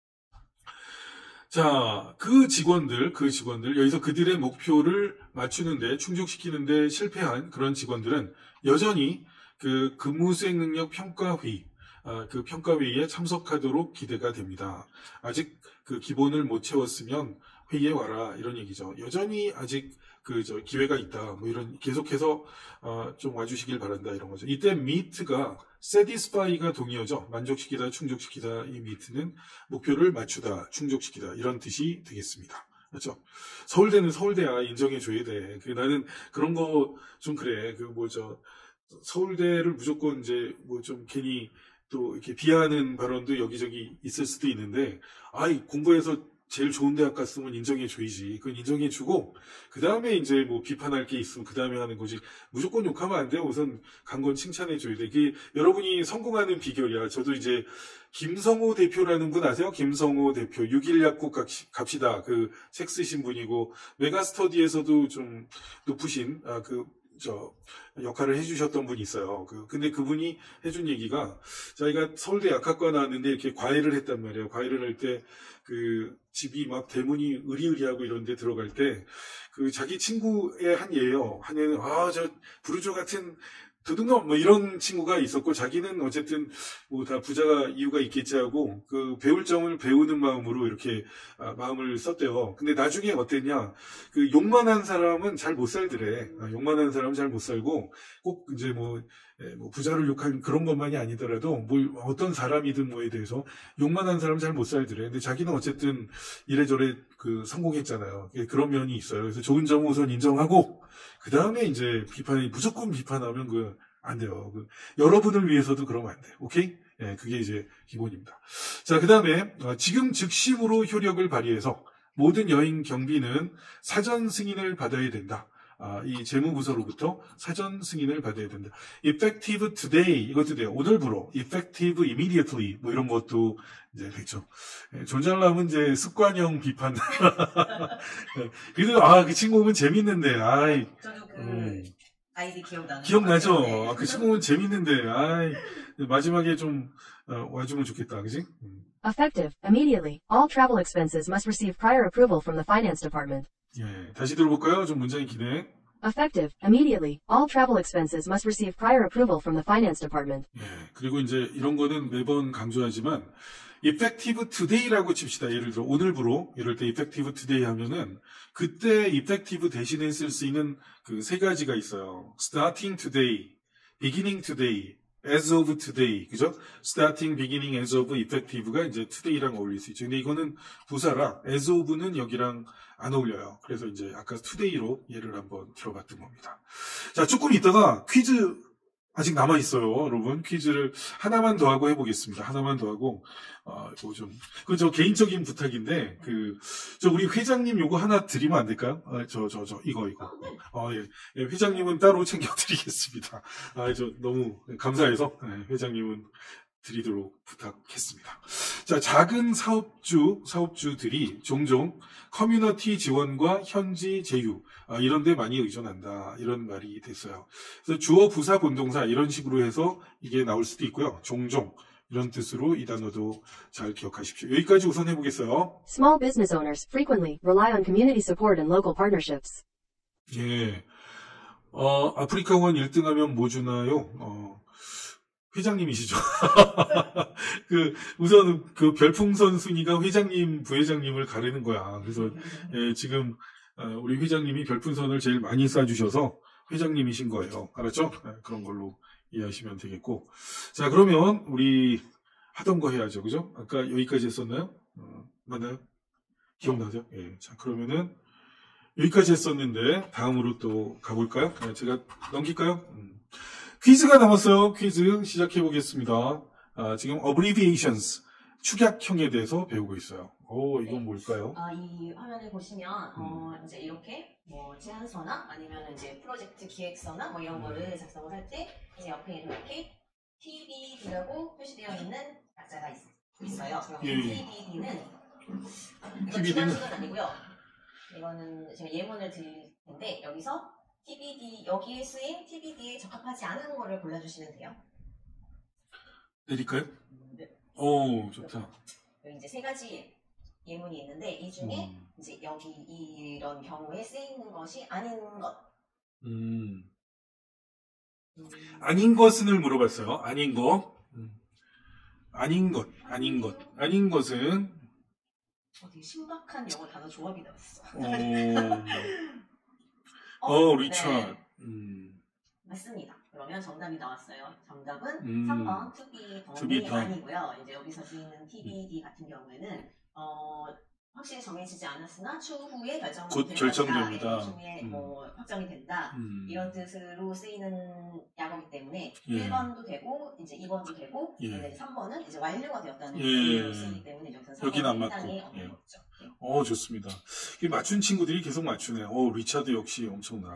S1: 자, 그 직원들, 여기서 그들의 목표를 맞추는데, 충족시키는데 실패한 그런 직원들은 여전히 그 근무 수행 능력 평가회의, 그 평가회의에 참석하도록 기대가 됩니다. 아직 그 기본을 못 채웠으면 회의에 와라, 이런 얘기죠. 여전히 아직 기회가 있다, 뭐 이런, 계속해서, 좀 와주시길 바란다, 이런 거죠. 이때 meet가 satisfy가 동의어죠. 만족시키다, 충족시키다. 이 meet는 목표를 맞추다, 충족시키다. 이런 뜻이 되겠습니다. 그렇죠? 서울대는 서울대야, 인정해줘야 돼. 나는 그런 거 좀 그래. 서울대를 무조건 이제 좀 괜히 또 이렇게 비하하는 발언도 여기저기 있을 수도 있는데, 공부해서 제일 좋은 대학 갔으면 인정해줘야지. 그건 인정해주고, 그 다음에 이제 뭐 비판할 게 있으면 그 다음에 하는 거지. 무조건 욕하면 안 돼요. 우선 간 건 칭찬해줘야 돼. 그게 여러분이 성공하는 비결이야. 저도 이제 김성호 대표라는 분 아세요? 김성호 대표. 6일 약국 갑시다. 그 책 쓰신 분이고, 메가스터디에서도 좀 높으신, 역할을 해주셨던 분이 있어요. 근데 그분이 해준 얘기가, 자기가 서울대 약학과 나왔는데 이렇게 과외를 했단 말이에요. 과외를 할 때, 집이 막 대문이 으리으리하고 이런 데 들어갈 때, 자기 친구의 한 예요. 한 예는, 저 부르조 같은 도둑놈, 뭐 이런 친구가 있었고, 자기는 어쨌든, 뭐 다 부자가 이유가 있겠지 하고, 배울 점을 배우는 마음으로 이렇게, 마음을 썼대요. 근데 나중에 어땠냐, 욕만 한 사람은 잘 못 살더래. 욕만 한 사람은 잘 못 살고, 꼭 이제 부자를 욕한 그런 것만이 아니더라도, 어떤 사람이든 뭐에 대해서 욕만 한 사람은 잘 못 살더래. 근데 자기는 어쨌든 이래저래 성공했잖아요. 그런 면이 있어요. 그래서 좋은 점은 우선 인정하고, 그 다음에 이제 무조건 비판하면 안 돼요. 여러분을 위해서도 그러면 안 돼요. 오케이? 예, 그게 이제 기본입니다. 자, 그 다음에, 지금 즉심으로 효력을 발휘해서 모든 여행 경비는 사전 승인을 받아야 된다. 이 재무부서로부터 사전 승인을 받아야 된다. effective today, 이것도 돼요. 오늘부로. effective immediately, 뭐 이런 것도 이제 되죠. 존잘남은 이제 습관형 비판. 그래도, 그 친구는 재밌는데,
S2: 저도 아이디
S1: 기억나죠? 그 친구는 재밌는데, 마지막에 좀, 와주면 좋겠다, 그지?
S3: Effective, immediately. All travel expenses must receive prior approval from the finance department.
S1: 예, 다시 들어볼까요? 좀 문장이 기네.
S3: Effective, immediately. All travel expenses must receive prior approval from the finance department.
S1: 예, 그리고 이제 이런 거는 매번 강조하지만, effective today라고 칩시다. 예를 들어, 오늘부로, 이럴 때 effective today 하면은, 그때 effective 대신에 쓸 수 있는 세 가지가 있어요. starting today, beginning today, as of today. 그죠? starting, beginning, as of, effective가 이제 today랑 어울릴 수 있죠. 근데 이거는 부사라, as of는 여기랑 안 어울려요. 그래서 이제 아까 today로 예를 한번 들어봤던 겁니다. 자, 조금 있다가 퀴즈 아직 남아있어요, 여러분. 퀴즈를 하나만 더 하고 해보겠습니다. 하나만 더 하고, 저 개인적인 부탁인데, 우리 회장님 요거 하나 드리면 안 될까요? 이거. 예. 회장님은 따로 챙겨드리겠습니다. 너무 감사해서, 회장님은 드리도록 부탁했습니다. 자, 작은 사업주들이 종종 커뮤니티 지원과 현지 제휴, 이런 데 많이 의존한다. 이런 말이 됐어요. 그래서 주어, 부사, 본동사 이런 식으로 해서 이게 나올 수도 있고요. 종종 이런 뜻으로 이 단어도 잘 기억하십시오. 여기까지 우선 해보겠어요.
S3: Small business owners frequently rely on community support and local partnerships.
S1: 예. 아프리카원 1등 하면 뭐 주나요? 회장님이시죠. 우선 별풍선 순위가 회장님, 부회장님을 가르는 거야. 그래서, 예, 지금, 우리 회장님이 별풍선을 제일 많이 쏴주셔서 회장님이신 거예요. 알았죠? 그런 걸로 이해하시면 되겠고. 자, 그러면 우리 하던 거 해야죠. 그죠? 아까 여기까지 했었나요? 맞나요? 기억나죠? 예. 자, 그러면은 여기까지 했었는데 다음으로 또 가볼까요? 제가 넘길까요? 퀴즈가 남았어요. 퀴즈 시작해 보겠습니다. 지금 abbreviations, 축약형에 대해서 배우고 있어요. 이건 뭘까요?
S2: 이 화면을 보시면 이제 이렇게 제안서나 아니면 이제 프로젝트 기획서나 이런 거를 작성을 할 때 이제 옆에 이렇게 TBD라고 표시되어 있는 약자가 있어요.
S1: 예.
S2: TBD는 이건 주관식은 아니고요. 이거는 제가 예문을 드릴 텐데 여기서 TBD, 여기에 쓰인 TBD에 적합하지 않은 거를 골라주시면 돼요.
S1: 내릴까요?
S2: 네.
S1: 좋다.
S2: 여기 이제 3가지 예문이 있는데 이 중에 이제 여기 이런 경우에 쓰이는 것이 아닌 것.
S1: 아닌 것은을 물어봤어요. 아닌 것. 아닌 것은.
S2: 되게 신박한 영어 단어 조합이 나왔어.
S1: 리차드.
S2: 네. 맞습니다. 그러면 정답이 나왔어요. 정답은 3번 to be done이 아니고요. 이제 여기서 쓰이는 TBD 같은 경우에는 확실히 정해지지 않았으나 추후에
S1: 곧 결정됩니다.
S2: 나중에 확정이 된다. 이런 뜻으로 쓰이는 약어이기 때문에
S1: 예.
S2: 1번도 되고 이제 2번도 되고
S1: 예.
S2: 3번은 이제 완료가 되었다는
S1: 예.
S2: 의미로 쓰이기 때문에
S1: 여기는 안 맞고.
S2: 없는
S1: 예.
S2: 거죠.
S1: 좋습니다. 이 맞춘 친구들이 계속 맞추네요. 리차드 역시 엄청나.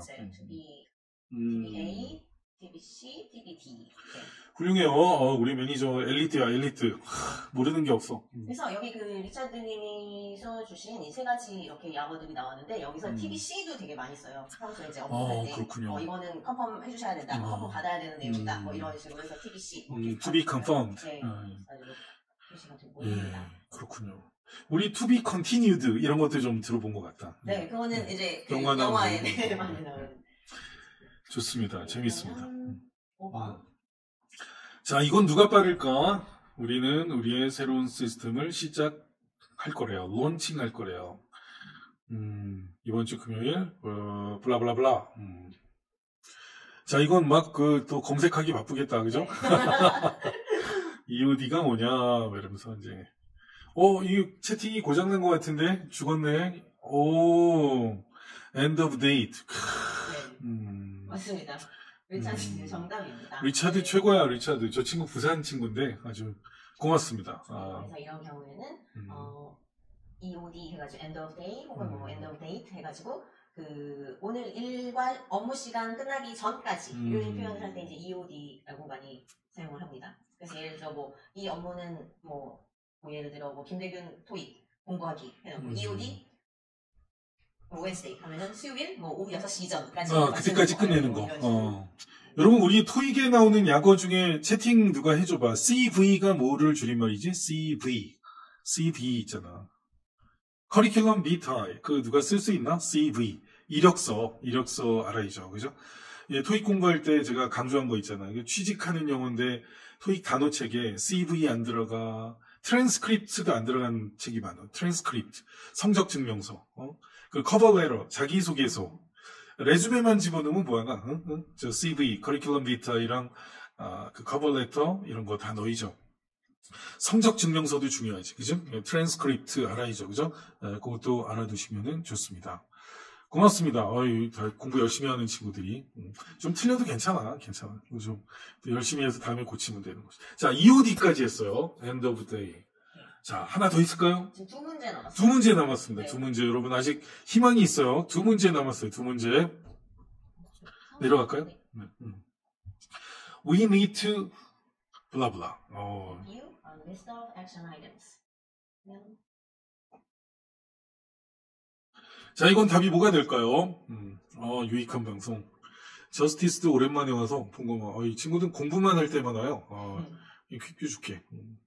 S2: TBA, TBC, TBD. 네.
S1: 훌륭해요. 우리 매니저 엘리트야, 엘리트. 모르는 게 없어.
S2: 그래서 여기 리차드님이 써주신 이 3가지 이렇게 약어들이 나왔는데 여기서 TBC도 되게 많이 써요. 평소에 이제 업무할 때.
S1: 그렇군요.
S2: 이거는 컨펌 해주셔야 된다. 컨펌 받아야 되는 내용이다. 이런 식으로 해서 TBC.
S1: to be confirmed.
S2: 네. 표시가 되고 있습니다.
S1: 그렇군요. 우리 to be continued 이런 것도 좀 들어본 것 같다.
S2: 네, 그거는 이제
S1: 영화에
S2: 많이 나오는.
S1: 좋습니다. 재밌습니다.
S2: 5번.
S1: 자, 이건 누가 빠를까? 우리는 우리의 새로운 시스템을 시작할 거래요. 론칭할 거래요. 이번 주 금요일, 블라블라블라. 자, 이건 또 검색하기 바쁘겠다, 그죠? EOD가 뭐냐, 이러면서 이제. 이 채팅이 고장난 것 같은데? 죽었네. end of date.
S2: 맞습니다. 리차드 정답입니다.
S1: 리차드 최고야, 리차드. 저 친구 부산 친구인데 아주 고맙습니다.
S2: 그래서 이런 경우에는 EOD 해가지고 end of day 혹은 end of date 해가지고 오늘 일과 업무 시간 끝나기 전까지 이런 표현을 할 때 이제 EOD라고 많이 사용을 합니다. 그래서 예를 들어 이 업무는 예를 들어 김대균 토익 공부하기 해놓고 EOD Wednesday 하면은 수요일 오후 6시 이전까지
S1: 그때까지 끝내는 거. 여러분 우리 토익에 나오는 약어 중에 채팅 누가 해줘봐. CV가 뭐를 줄임말이지? CV 있잖아. 커리큘럼 비타이 누가 쓸 수 있나? CV 이력서 알아야죠, 그죠? 예, 토익 공부할 때 제가 강조한 거 있잖아요. 취직하는 용어인데 토익 단어책에 CV 안 들어가. 트랜스크립트도 안 들어간 책이 많아. 트랜스크립트, 성적 증명서, 커버 레터, 자기소개서, 레주메만 집어넣으면 뭐하나? 저 CV, 커리큘럼 비타이랑 커버 레터 이런 거 다 넣이죠. 성적 증명서도 중요하지, 그죠? 트랜스크립트 알아야죠, 그죠? 그것도 알아두시면 좋습니다. 고맙습니다. 다 공부 열심히 하는 친구들이. 좀 틀려도 괜찮아. 이거 좀 열심히 해서 다음에 고치면 되는 거죠. 자, EOD까지 했어요. End of day. 자, 하나 더 있을까요?
S2: 지금 두 문제 남았어요.
S1: 두 문제 남았습니다.
S2: 네.
S1: 두 문제. 여러분, 아직 희망이 있어요. 두 문제 남았어요. 두 문제. 내려갈까요?
S2: 네.
S1: 네. We need to, blah, blah.
S2: Review a list of action items.
S1: 자, 이건 답이 뭐가 될까요? 유익한 방송. 저스티스도 오랜만에 와서 본 거만. 이 친구들 공부만 할 때만 와요. 퀴즈 줄게.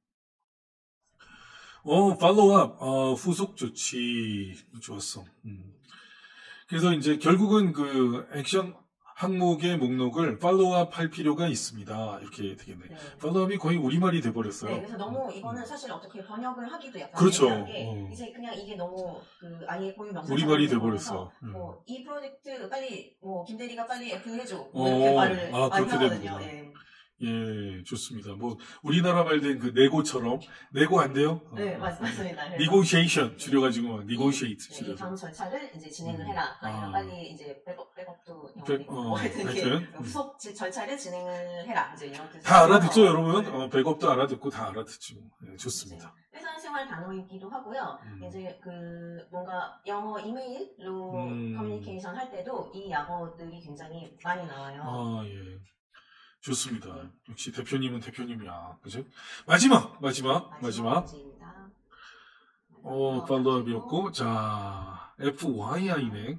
S1: 팔로우업, 후속 조치. 좋았어. 그래서 이제 결국은 그 액션 항목의 목록을 팔로우업 할 필요가 있습니다. 이렇게 되겠네.
S2: 네.
S1: 팔로우업이 거의 우리말이 돼버렸어요.
S2: 네, 그래서 너무 이거는 사실 어떻게 번역을 하기도 약간
S1: 그렇죠.
S2: 애매한 게 이제 그냥 이게 너무 그 아예 고유 명사
S1: 우리말이 돼버렸어.
S2: 이 프로젝트 빨리 김대리가 빨리 F 해줘. 이렇게 말을 많이
S1: 그렇게
S2: 하거든요.
S1: 되는구나.
S2: 네.
S1: 예, 좋습니다. 우리나라 말된 그 네고처럼, 네고 안 돼요?
S2: 네, 맞습니다.
S1: negotiation 줄여가지고, negotiate
S2: 이
S1: 줄여서.
S2: 다음 절차를 이제 진행을 해라. 아니면 빨리 이제 백업도
S1: 하여튼,
S2: 이렇게 후속 절차를 진행을 해라. 이제 이런 뜻.
S1: 다 알아듣죠, 여러분? 백업도 알아듣고 다 알아듣죠. 네, 좋습니다.
S2: 회사 생활 단어이기도 하고요. 이제 그 뭔가 영어 이메일로 커뮤니케이션 할 때도 이 약어들이 굉장히 많이 나와요.
S1: 예. 좋습니다. 역시 대표님은 대표님이야. 그죠? 마지막.
S2: 문제입니다.
S1: 팔로우업이었고, 자, FYI네.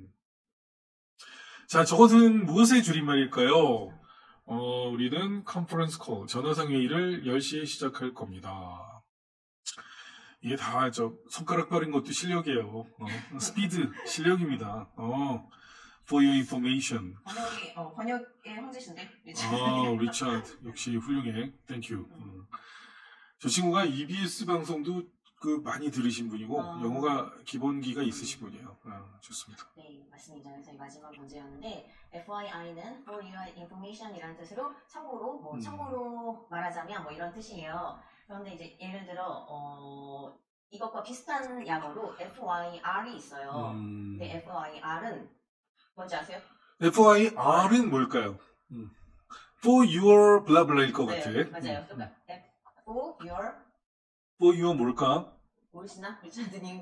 S1: 자, 저것은 무엇의 줄임말일까요? 우리는 컨퍼런스 콜, 전화상 회의를 10시에 시작할 겁니다. 이게 다 손가락 빠른 것도 실력이에요. 스피드, 실력입니다. For your information.
S2: 번역의 황제신데.
S1: 리차드. 역시 훌륭해. 땡큐. 저 친구가 EBS 방송도 많이 들으신 분이고, 영어가 기본기가 있으신 분이에요. 좋습니다.
S2: 네, 맞습니다. 그래서 마지막 문제였는데, FYI는 For your information 이라는 뜻으로, 참고로 말하자면 이런 뜻이에요. 그런데 이제 예를 들어, 이것과 비슷한 약어로 FYR이 있어요. 근데 FYR은 뭔지 아세요?
S1: FYR은 뭘까요? For your blah blah일 것 같아.
S2: 네, 맞아요.
S1: For your 뭘까?
S2: 모르시나? 리차드님.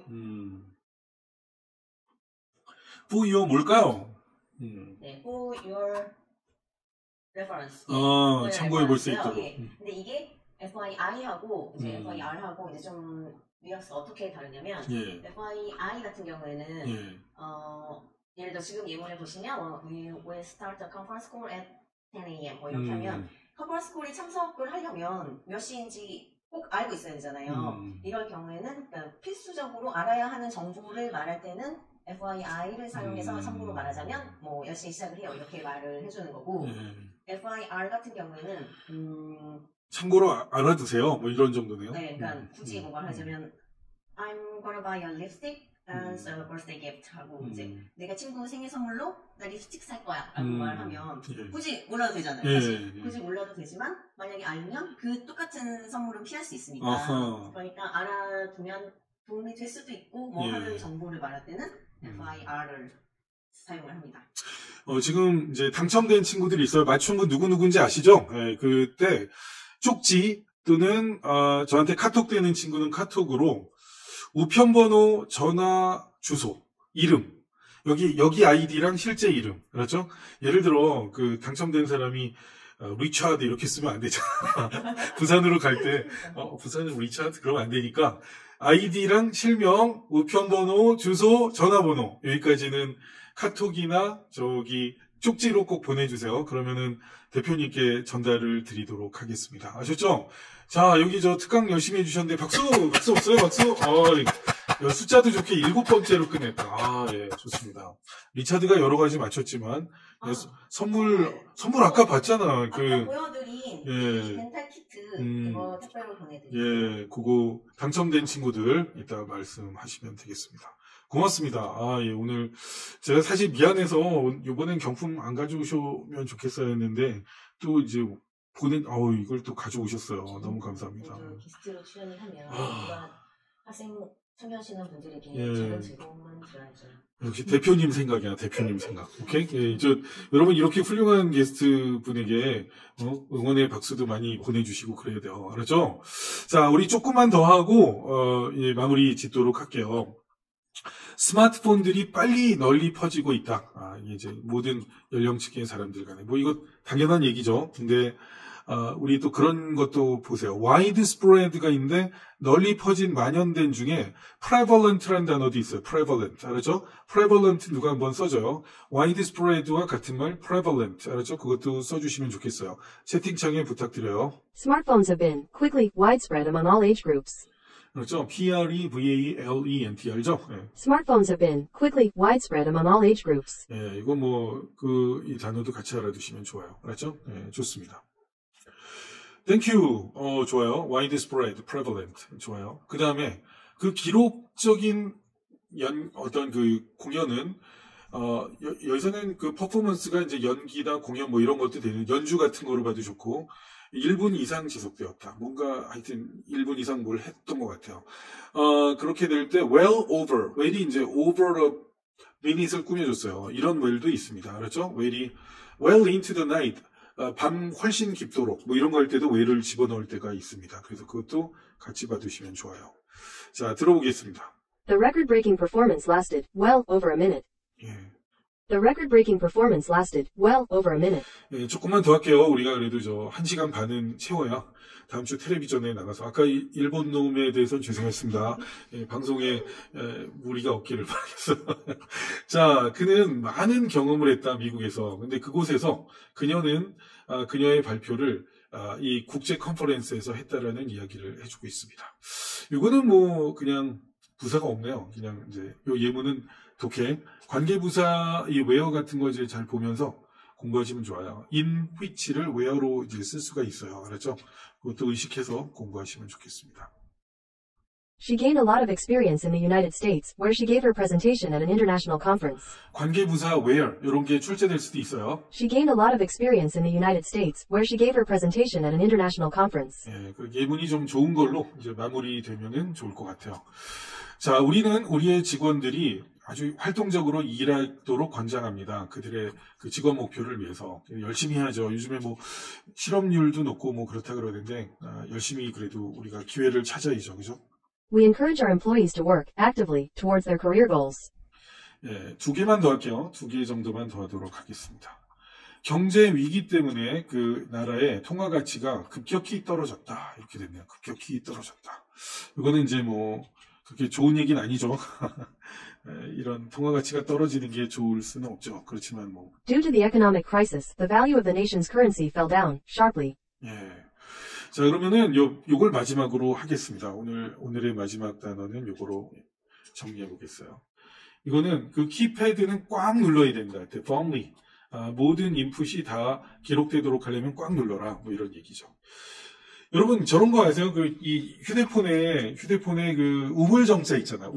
S1: For your 뭘까요?
S2: 네, for your reference.
S1: 참고해 볼 수 있도록.
S2: 예. 근데 이게 FYI하고 이제 FYR하고 이제 좀 뉘앙스가 어떻게 다르냐면 FYI 같은 경우에는 예를 들어 지금 예문을 보시면 we will start a conference call at 10 a.m. 이렇게 하면 컨퍼런스 콜에 참석을 하려면 몇 시인지 꼭 알고 있어야 되잖아요. 이럴 경우에는 필수적으로 알아야 하는 정보를 말할 때는 FYI를 사용해서 참고로 말하자면 10시에 시작을 해요. 이렇게 말을 해주는 거고 FYR 같은 경우에는
S1: 참고로 알아두세요. 이런 정도네요.
S2: 네, 그러니까 굳이 말하자면 I'm gonna buy a lipstick as a birthday gift 하고 이제 내가 친구 생일 선물로 나 립스틱 살 거야 라고 말하면 굳이 몰라도 되잖아요. 사실. 굳이 몰라도 되지만 만약에 알면 그 똑같은 선물은 피할 수 있으니까 그러니까 알아두면 도움이 될 수도 있고 하는 정보를 말할 때는 FIR을 사용을 합니다.
S1: 지금 이제 당첨된 친구들이 있어요. 맞춘 분 누구누구인지 아시죠? 그때 쪽지 또는 저한테 카톡 되는 친구는 카톡으로 우편번호, 전화, 주소, 이름 여기 아이디랑 실제 이름 그렇죠? 예를 들어 당첨된 사람이 리차드 이렇게 쓰면 안 되잖아. 부산으로 갈 때 부산은 리차드 그러면 안 되니까 아이디랑 실명, 우편번호, 주소, 전화번호 여기까지는 카톡이나 쪽지로 꼭 보내주세요. 그러면은 대표님께 전달을 드리도록 하겠습니다. 아셨죠? 자, 여기 특강 열심히 해주셨는데 박수 없어요? 박수? 숫자도 좋게 7번째로 끝냈다. 예, 좋습니다. 리차드가 여러 가지 맞췄지만 선물 아까 봤잖아.
S2: 아까 보여드린 멘탈 키트 이거 택배로 보내드릴게요.
S1: 그거 당첨된 친구들 이따 말씀하시면 되겠습니다. 고맙습니다. 오늘 제가 사실 미안해서 이번엔 경품 안 가져오시면 좋겠어야 했는데 또 이제 이걸 또 가져오셨어요. 너무 감사합니다.
S2: 게스트로 출연을 하면 학생 참여하시는 분들에게
S1: 예.
S2: 작은 즐거움만 드려야죠.
S1: 역시 대표님 생각이야, 대표님 생각. 오케이? 예, 여러분 이렇게 훌륭한 게스트 분에게 응원의 박수도 많이 보내주시고 그래야 돼요. 알았죠? 자, 우리 조금만 더 하고 예, 마무리 짓도록 할게요. 스마트폰들이 빨리 널리 퍼지고 있다. 이게 이제 모든 연령층의 사람들 간에 뭐 이거 당연한 얘기죠. 근데 우리 또 그런 것도 보세요. 와이드 스프레드가 있는데 널리 퍼진 만연된 중에 prevalent라는 단어도 있어요. prevalent. 알았죠? prevalent 누가 한번 써줘요. 와이드 스프레드와 같은 말 prevalent. 알았죠? 그것도 써주시면 좋겠어요. 채팅창에 부탁드려요.
S3: Smartphones have been quickly widespread among all age groups.
S1: 그렇죠? prevalent 알죠? 예.
S3: Smartphones have been quickly widespread among all age groups.
S1: 예, 이거 이 단어도 같이 알아두시면 좋아요. 알았죠? 예, 좋습니다. Thank you. 좋아요. widespread, prevalent. 좋아요. 그 다음에 그 기록적인 어떤 그 공연은, 여기서는 그 퍼포먼스가 이제 연기나 공연 뭐 이런 것도 되는 연주 같은 거로 봐도 좋고, 1분 이상 지속되었다. 뭔가 하여튼 1분 이상 뭘 했던 것 같아요. 그렇게 될 때 well over, well이 이제 over a minute을 꾸며줬어요. 이런 well도 있습니다. 알았죠? well이 well into the night. 밤 훨씬 깊도록 뭐 이런 거 할 때도 well을 집어넣을 때가 있습니다. 그래서 그것도 같이 봐두시면 좋아요. 자, 들어보겠습니다.
S3: The record-breaking performance lasted well over a minute.
S1: 예.
S3: The record-breaking performance lasted well over a minute.
S1: 예, 조금만 더 할게요. 우리가 그래도 1시간 반은 채워야 다음 주 텔레비전에 나가서 아까 일본 놈에 대해서는 죄송했습니다. 예, 방송에 무리가 없기를 바라겠어요. 자, 그는 많은 경험을 했다 미국에서. 근데 그곳에서 그녀는 그녀의 발표를 이 국제 컨퍼런스에서 했다라는 이야기를 해주고 있습니다. 이거는 뭐 그냥 부사가 없네요. 그냥 이제 요 예문은 독해 관계부사 이 where 같은 거 이제 잘 보면서 공부하시면 좋아요. in which를 where로 이제 쓸 수가 있어요. 알았죠? 그것도 의식해서 공부하시면 좋겠습니다.
S3: She gained a lot of experience in the United States, where she gave her presentation at an international conference.
S1: 관계부사 where 이런 게 출제될 수도 있어요.
S3: She gained a lot of experience in the United States, where she gave her presentation at an international conference.
S1: 예, 그 예문이 좀 좋은 걸로 이제 마무리되면은 좋을 것 같아요. 자, 우리는 우리의 직원들이 아주 활동적으로 일하도록 권장합니다. 그들의 그 직업 목표를 위해서 열심히 해야죠. 요즘에 뭐 실업률도 높고 뭐 그렇다 그러는데 열심히 그래도 우리가 기회를 찾아야죠, 그죠?
S3: We encourage our employees to work actively towards their career goals.
S1: 예, 2개만 더 할게요. 2개 정도만 더 하도록 하겠습니다. 경제 위기 때문에 그 나라의 통화 가치가 급격히 떨어졌다. 이렇게 됐네요. 급격히 떨어졌다. 이거는 이제 뭐 그렇게 좋은 얘기는 아니죠. 이런 통화 가치가 떨어지는 게 좋을 수는 없죠. 그렇지만 뭐.
S3: Due to the economic crisis, the value of the nation's currency fell down sharply.
S1: 예. 자, 그러면은 요걸 마지막으로 하겠습니다. 오늘의 마지막 단어는 요거로 정리해 보겠어요. 이거는 그 키패드는 꽉 눌러야 된다. firmly. 모든 인풋이 다 기록되도록 하려면 꽉 눌러라. 뭐 이런 얘기죠. 여러분 저런 거 아세요? 이 휴대폰에 그 우물정자 있잖아.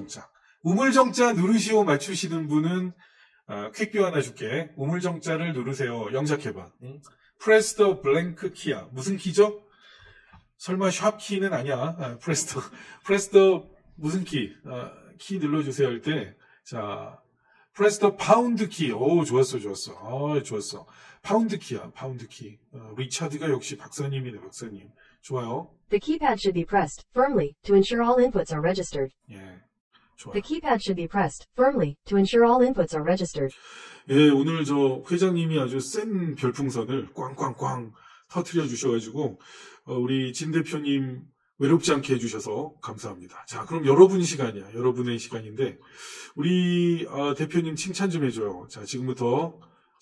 S1: 우물정자 누르시오 맞추시는 분은 퀵뷰 하나 줄게. 우물정자를 누르세요. 영작해봐. Press the blank key야. 무슨 키죠? 설마 샵 키는 아니야. Press the 무슨 키? 키 눌러주세요 할 때, 자, Press the pound key. 오, 좋았어. 좋았어. 파운드 키야, 파운드 키. 리차드가 역시 박사님이네, 박사님. 좋아요.
S3: The keypad should be pressed firmly to ensure all inputs are registered.
S1: 예, 좋아요.
S3: The keypad should be pressed firmly to ensure all inputs are registered.
S1: 예, 오늘 저 회장님이 아주 센 별풍선을 꽝꽝꽝 터트려 주셔가지고 우리 진 대표님 외롭지 않게 해주셔서 감사합니다. 자, 그럼 여러분의 시간인데 우리 대표님 칭찬 좀 해줘요. 자, 지금부터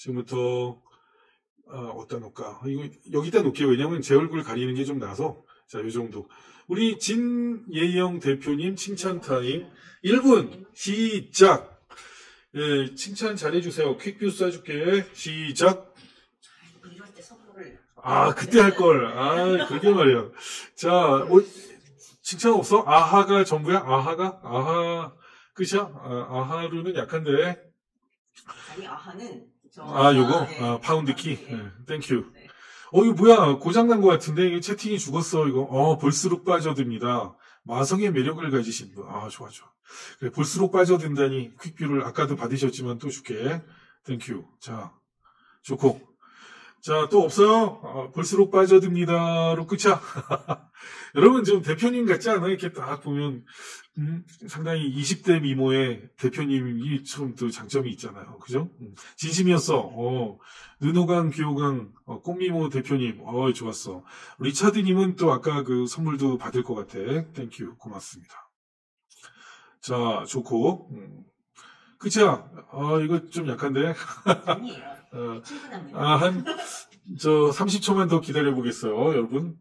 S1: 어디다 놓을까? 이거 여기다 놓을게요. 왜냐면 제 얼굴 가리는 게 좀 나서. 자, 요 정도. 우리 진예영 대표님 칭찬 타임 1분 시작. 예, 칭찬 잘해주세요. 퀵뷰 쏴줄게. 시작.
S2: 이럴 때 선물을.
S1: 그때 할 걸. 그게 말이야. 자, 칭찬 없어? 아하가 전부야? 아하 끝이야? 아하루는 약한데.
S2: 아니, 아하는.
S1: 요거?
S2: 네.
S1: 파운드 키.
S2: 네.
S1: 땡큐.
S2: 네.
S1: 이거 뭐야. 고장난 것 같은데. 이거 채팅이 죽었어, 이거. 볼수록 빠져듭니다. 마성의 매력을 가지신 분. 아, 좋아. 그래, 볼수록 빠져든다니 퀵뷰를 아까도 받으셨지만 또 줄게. 땡큐. 자, 좋고. 자, 또 없어요? 볼수록 빠져듭니다로 끝이야. 여러분, 좀 대표님 같지 않아요? 이렇게 딱 보면, 상당히 20대 미모의 대표님이 참 또 장점이 있잖아요. 그죠? 진심이었어. 눈호강, 귀호강, 꽃미모 대표님. 좋았어. 리차드님은 또 아까 그 선물도 받을 것 같아. 땡큐. 고맙습니다. 자, 좋고. 끝이야. 이거 좀 약한데.
S2: 아니에요. 충분합니다.
S1: 30초만 더 기다려보겠어요, 여러분.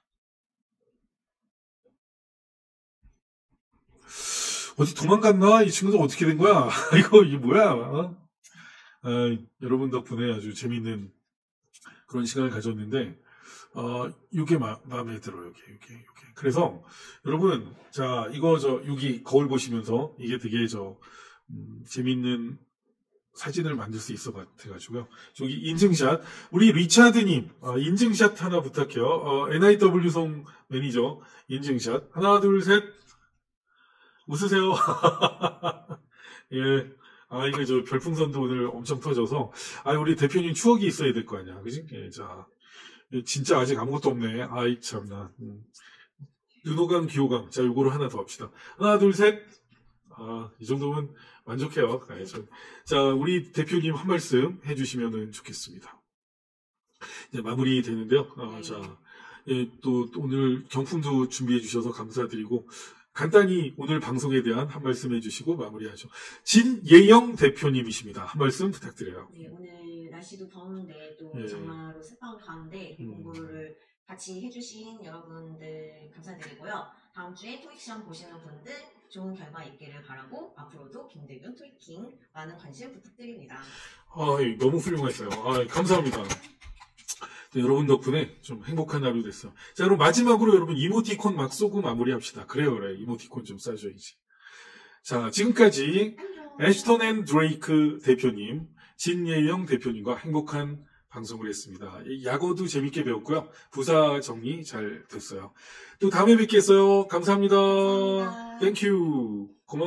S1: 어디 도망갔나? 이 친구도 어떻게 된 거야? 이게 뭐야? 여러분 덕분에 아주 재밌는 그런 시간을 가졌는데, 요게 마음에 들어요, 요게. 그래서, 여러분, 자, 여기 거울 보시면서, 이게 되게 재밌는 사진을 만들 수 있어 같아가지고요. 저기 인증샷. 우리 리차드님, 인증샷 하나 부탁해요. NIW송 매니저, 인증샷. 하나, 둘, 셋. 웃으세요. 예. 이거 별풍선도 오늘 엄청 터져서. 우리 대표님 추억이 있어야 될 거 아니야. 그지? 예, 자. 진짜 아직 아무것도 없네. 참나. 눈호강, 귀호강. 자, 요거를 하나 더 합시다. 하나, 둘, 셋. 이 정도면 만족해요. 자, 우리 대표님 한 말씀 해주시면 좋겠습니다. 이제 마무리 되는데요. 자, 예, 또 오늘 경품도 준비해 주셔서 감사드리고, 간단히 오늘 방송에 대한 한 말씀 해주시고 마무리하죠. 진예영 대표님이십니다. 한 말씀 부탁드려요.
S2: 네, 오늘 날씨도 더운데 또
S1: 예.
S2: 정말로 습한 가운데 공부를 같이 해주신 여러분들 감사드리고요. 다음 주에 토익 시험 보시는 분들 좋은 결과 있기를 바라고 앞으로도 김대균 토익킹 많은 관심 부탁드립니다.
S1: 너무 훌륭했어요. 감사합니다. 네, 여러분 덕분에 좀 행복한 하루 됐어요. 자, 그럼 마지막으로 여러분 이모티콘 막 쏘고 마무리합시다. 그래. 이모티콘 좀 쏴줘야지. 자, 지금까지 애쉬톤 앤 드레이크 대표님, 진예영 대표님과 행복한 방송을 했습니다. 약어도 재밌게 배웠고요. 부사 정리 잘 됐어요. 또 다음에 뵙겠어요. 감사합니다. 땡큐. 고마워요.